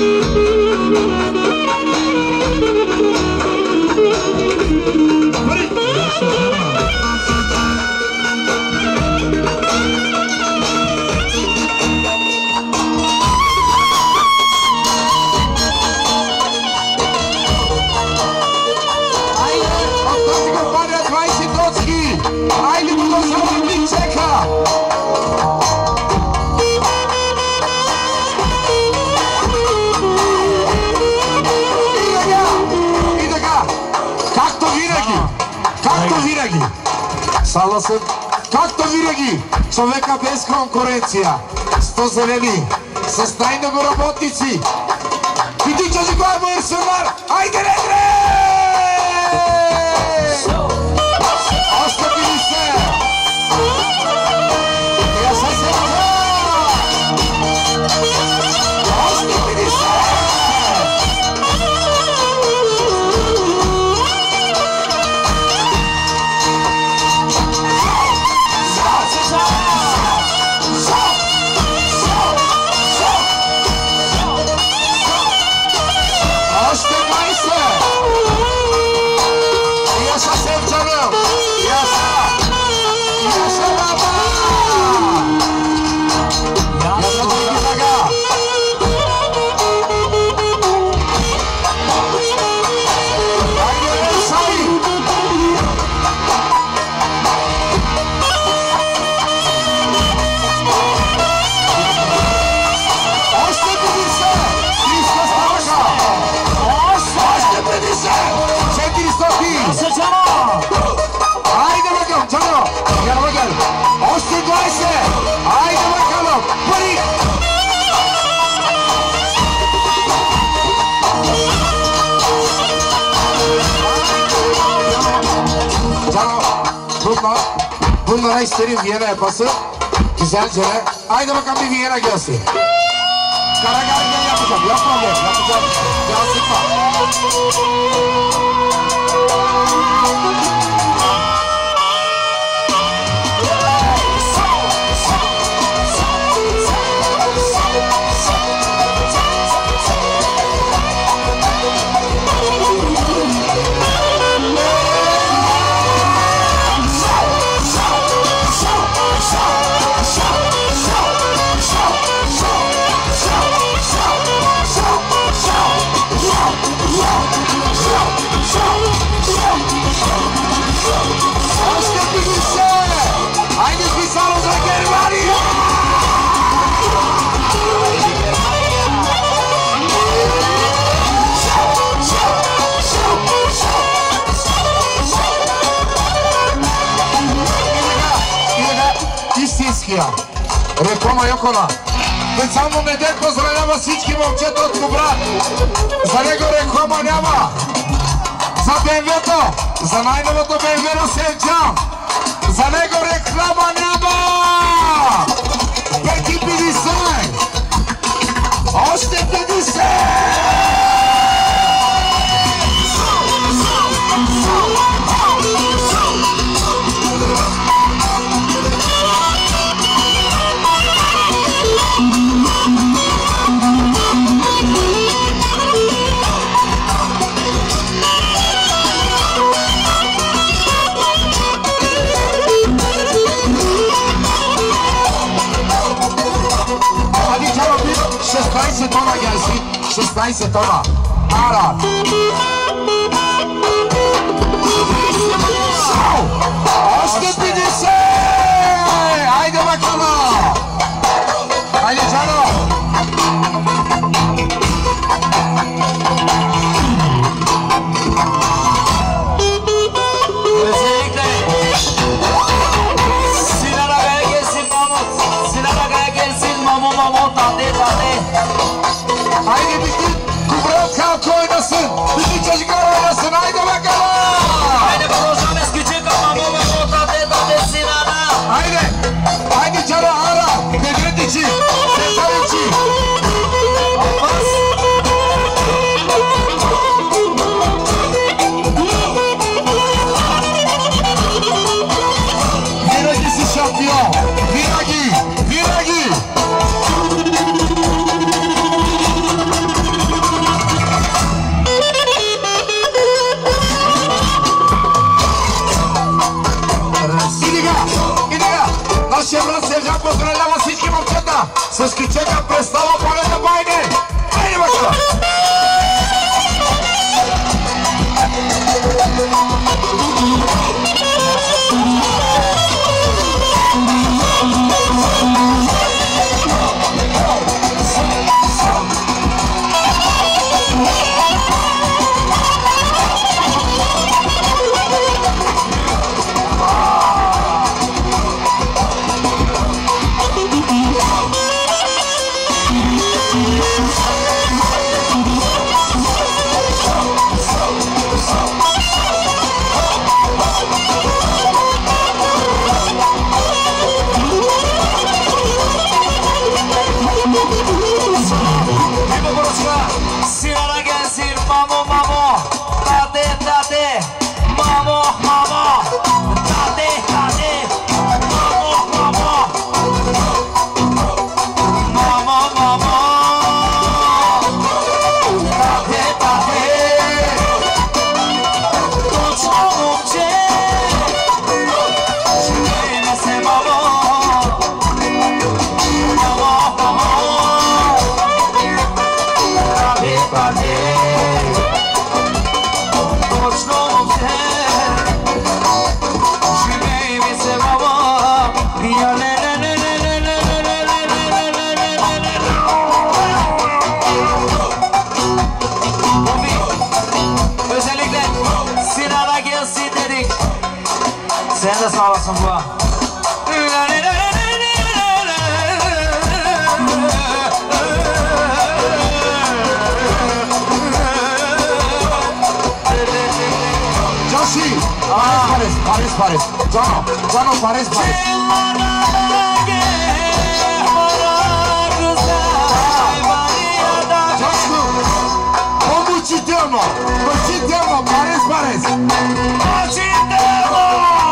Haydi bu da zaman bir çeka! Как то винаги, както винаги, съгласен, както винаги, човека без конкуренция, сто зелени, с най-много работници, Bütün çocuklar buyursunlar, haydi Redre! Hasta birisi! Yaşasın! Hasta birisi! Hasta birisi! Bunlar, bunlara isterim Viyana yapası. Güzelce. Haydi bakalım bir Viyana gelsin. Karagel gel yapacağım. Yapma gel. Yapacağım. Ya sıkma. Рекома Јокола. Кој само ме дед поздравлява всички момчета од Кубрат. За него Рекома няма. За БМВ-то, за најновото БМВ на Сенџан. За него реклама няма. пет и педесет. Още педесет. шестнайсет тона gelsin. шестнайсет тона. Ara. Още педесет. Haydi bakalım. Haydi canım. Özellikle Sinan Aga'ya gelsin Mahmut. Sinan Aga'ya gelsin Mamu Mamu tade tade. Haydi bütün Kubrat halkı oynasın. Bütün çocuklar oynasın. Haydi bakalım. Haydi projemiz küçük ama Mamu Mamu tade tade Sinan'a. Haydi. Haydi canım ara. Devlet için. Sefer için. Olmaz. Viragisi şampiyon. Viragi. Viragi. Шеврат Сержант поздравлява всички момчета с кичека представа полета байне. Хайде бакала! Sinan'a gelsin Mamu Mamu tade tade. Mamu Mamu tade tade. Mamu Mamu Mamu Mamu tade tade. Точно момче живееме се Мамо. Мамо Мамо tade tade. Точно момче живееме се Мамо. Я ле ле ле ле ле ле ле ле ле ле ле ле ле. Özellikle Sinan'a gelsin dedik. Sen de sağ olasın bu. Joshi, Paris, Paris. Cano, Cano, Paris, Paris. Como ci diamo? Come ci diamo? Paris, Paris. Ci diamo!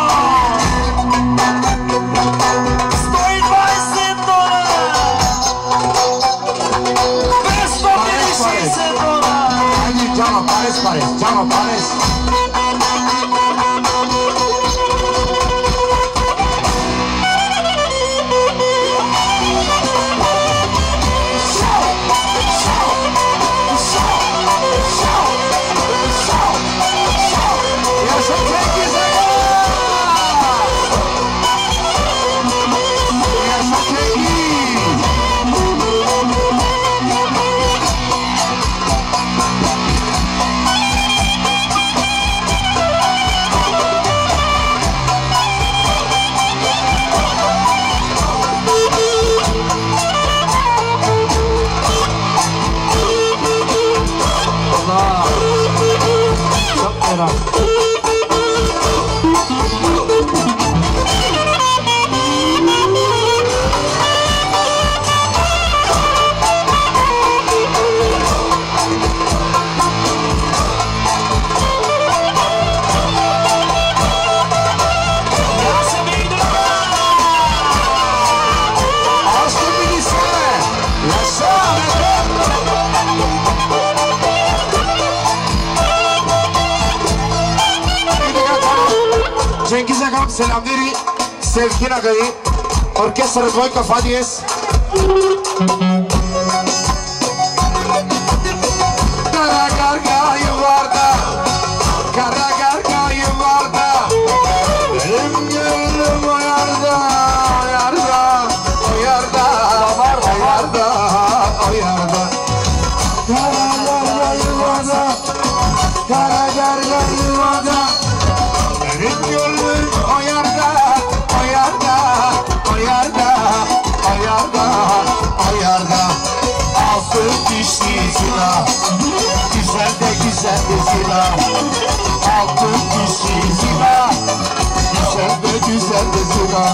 Sto impazzendo questo mi dice Hadi Cano, Paris, Paris. Cano, Paris. Cengiz Agam selamları, Sevkin Agay'ı, orkestra Dvojka Fadiyes. Kara gargayı var da, kara gargayı var da, benim gönlüm o yarda, o yarda, o yarda, o yarda, o yarda. Kara gargayı var da, kara gargayı var da, benim gönlüm o yarda, o yarda, o yarda, o yarda, o yarda. Altın dişli silah, güzel de güzel de silah. Altın dişli silah, güzel de güzel de silah.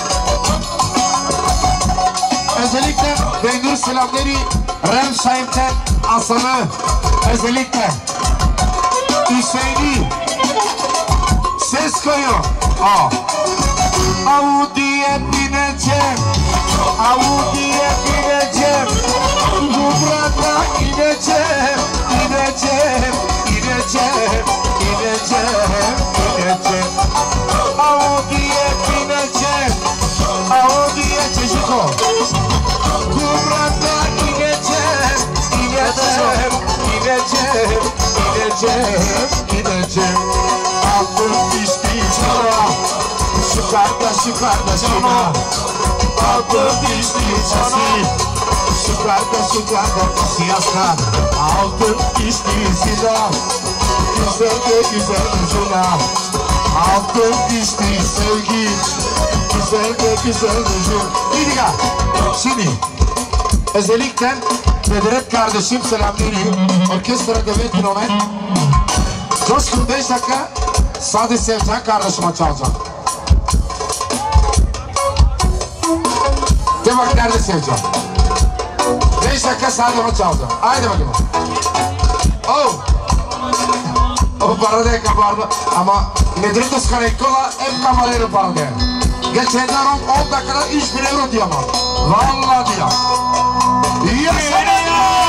Özellikle Bengur selamları Remşehir'ten Aslan'ı, özellikle Hüseyin'i ses koyuyor. Aa. Avu diye bineceğim, avu diye bineceğim, Kubra'da ineceğim, ineceğim, ineceğim, ineceğim, ineceğim. Avu diye bineceğim, avu diye çeşit o. Kubra'da ineceğim, ineceğim, ineceğim, ineceğim, ineceğim. Altın dişli çana, şu kardeşi kardeşine. Altın dişli çana, şu kardeşi kardeşi yasna. Altın dişli silah, güzel de güzel zina. Altın dişli sevgi, güzel de güzel zina. İyi ya, şimdi özellikle Bedret kardeşim selamları, orkestra Demet Nomen. Coşkun beş dakika Sadi Sevcan kardeşime çalacağım. De bak nerede Sevcan? beş dakika Sadi ona çalacağım. Haydi bakayım. Oh! O parada kapardı ama Medretos Karekola hep kamarları parada. Geçenler on dakikada üç bin euro diyemem. Vallahi diyem. Yaşasın!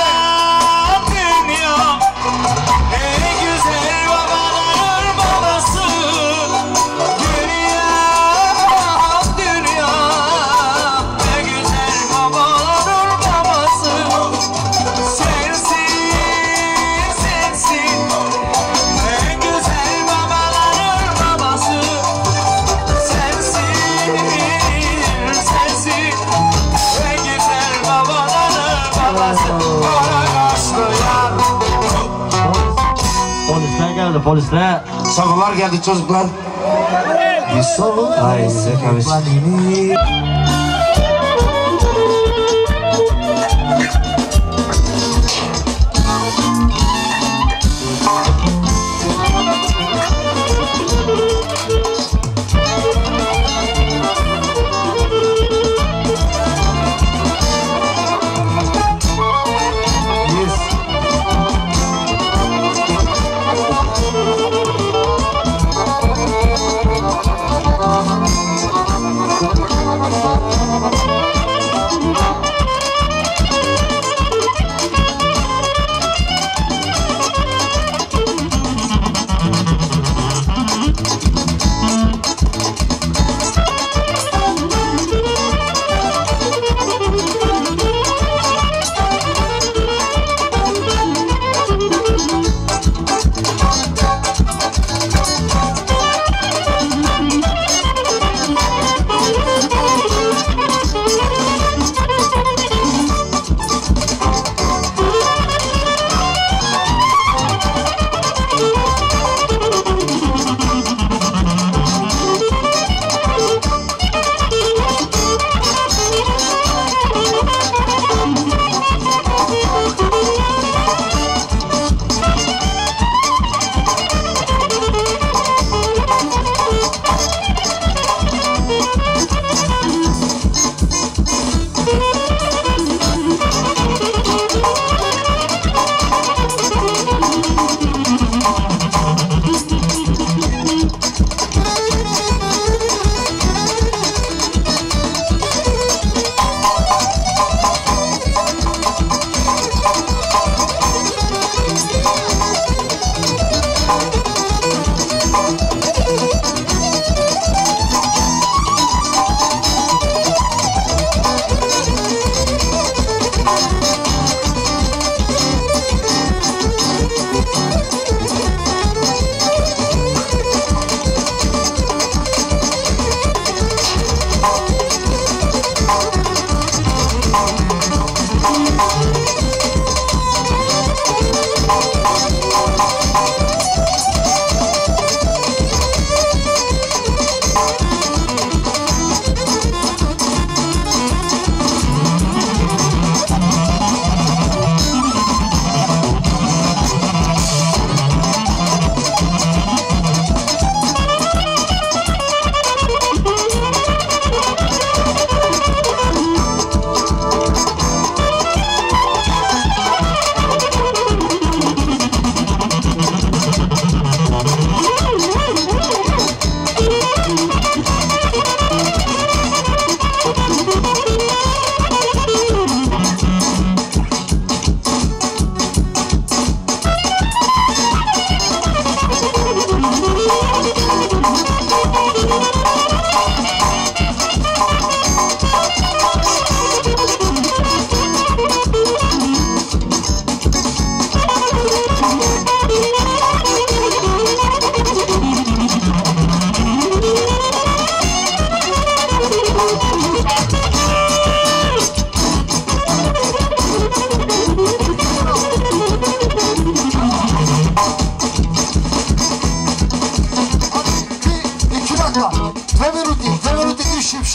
Polisler geldi, polisler. Salılar geldi çocuklar. Ay size karış.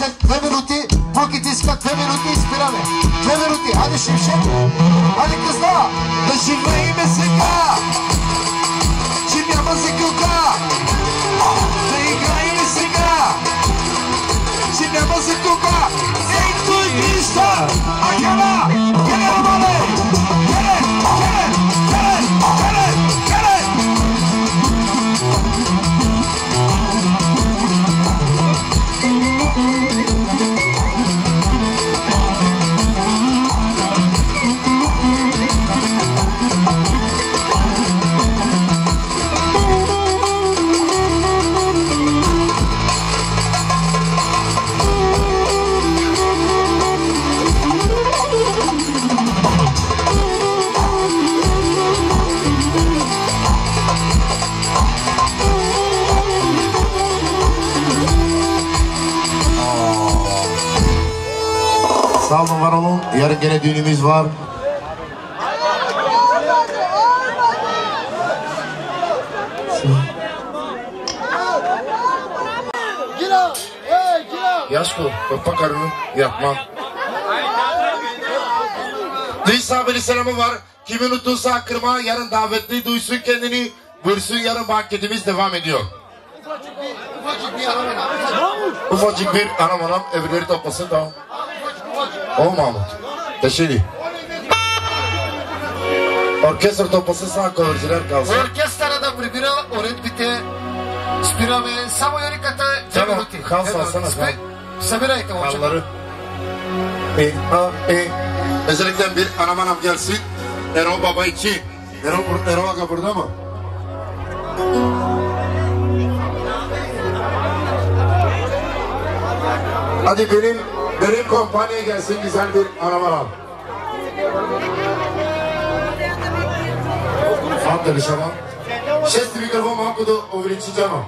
Şimşek due minuti. Pokitiska due minuti ispirame. Due minuti. Hadi Şimşek. Hadi kızlar. Доживей ме сега, че няма за кога. Да играй ме сега, че няма за кога. Ей, той Христа, а кела, келе, романе, келе, келе, келе, келе, келе. Sağ olun, var olun. Yarın gene düğünümüz var. Gila. Hey gila. Yaşko, kapa karını yapma. Duysa haberi selamı var. Kimi unutursa kırma, yarın davetli duysun kendini. Buyursun, yarın banketimiz devam ediyor. Ufacık bir arama. Ufacık bir anam anam evleri toplasın tamam. O Mahmut. Teşekkür. Orkestra toplasın sağ coverciler kalsın. Orkestra da pribira oret bite. Spirame samo yarikata due Tamam, minuti. kal salsana, kal. Sabirayte o Kalları. E, a, e. Özellikle bir anam anam gelsin. Erol Baba iki. Erol, Erol Aga burada mı? Hadi benim benim kompanyaya gelsin güzel bir anam anam. Fatih Şaban. Şest mikrofon mahkudu ovrici canım.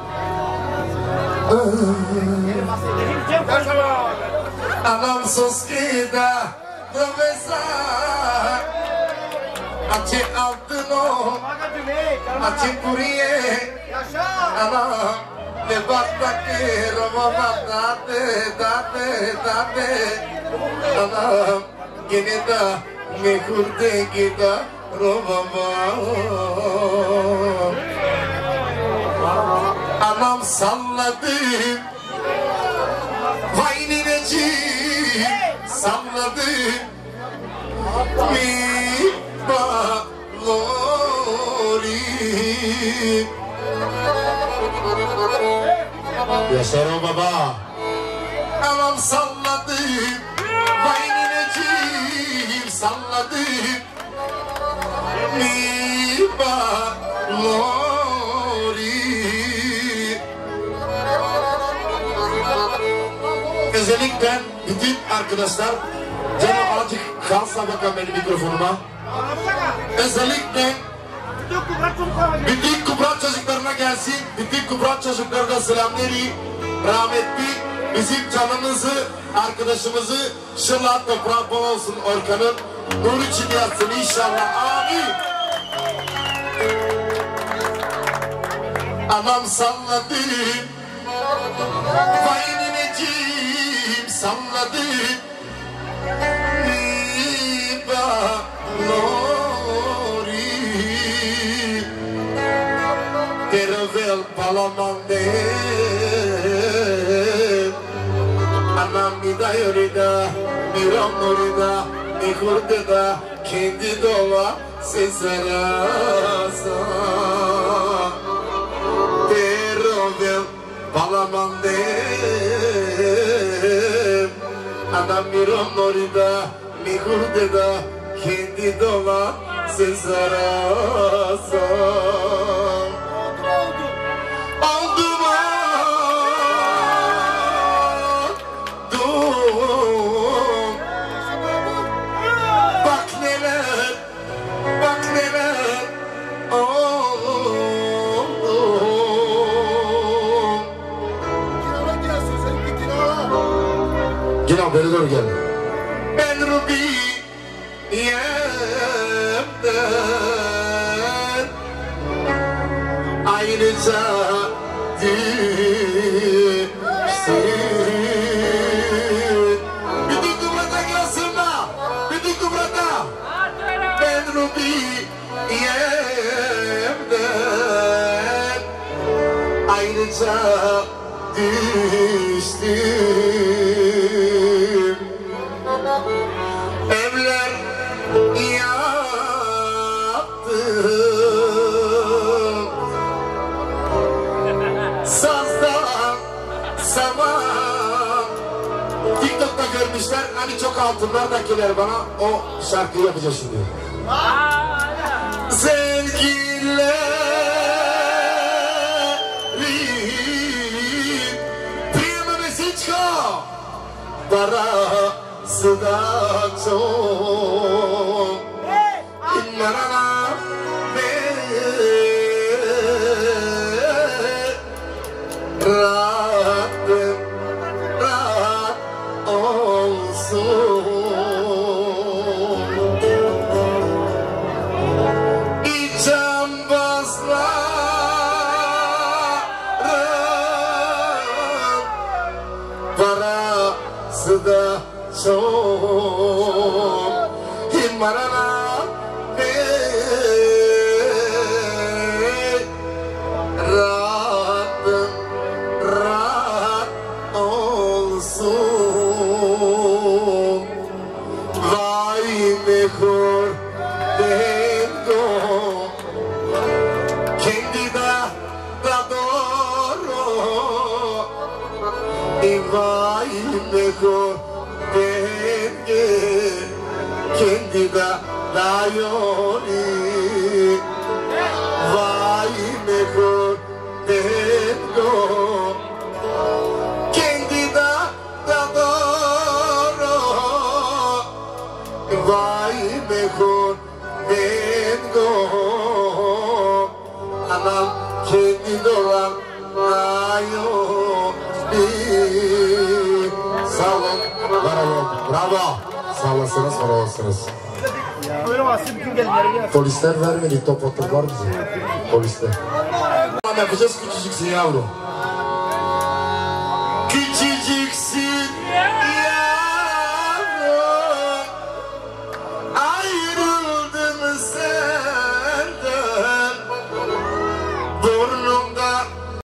Anam sos ida dövesa. Açı altın o. Açı kuriye. Anam. Ne baktaki romama date date date. Anam. Gene de mekurde gida romama. Anam salladı. Vay nineciğim salladı. Mi balori. Yaşar o baba. Anam salladı. Vay nineciğim salladı. Mi balori. Özellikle bütün arkadaşlar canım azıcık kalsa bakalım benim mikrofonuma. Özellikle bütün Kubra çocuklarına gelsin. Bütün Kubra çocuklarına selamları. Rahmetli bizim canımızı, arkadaşımızı şırla toprağı bol olsun Orkan'ın. Nur için yatsın inşallah. Amin. Anam salladı. Vay nineciğim salladı. Balori. Tervel palamande. Anam nida yorida, miram norida, mihurdeda, kendi dola sesarasa. Tervel palamande. Anam miram norida, mihurdeda, kendi dola sesarasa. Cenab-ı beri doğru geldi. Ben Rubi yemden ayrıca düşsün. boşa düştüm. Evler yaptım, sazdan saman. TikTok'ta görmüşler, hani çok altınlardakiler bana o şarkıyı yapacağız şimdi. Sevgililerin prima mesicko parası da çok. İnanana Rabbim rahat olsun. Parası da çok. İmarana hey, Rabbim rahat olsun. Vay mehur dengo kendi da da doğru. Vay mehur dengo kendi da da yoni. Vay mehur dengo kendi da da doğru. Vay mehur dengo anam kendi dolan ayo. Sağ olun, bravo, bravo. Sağ olasınız, var olasınız. Polisler vermedi, top var bize. Polisler. Yapacağız, küçücüksün yavrum. Küçük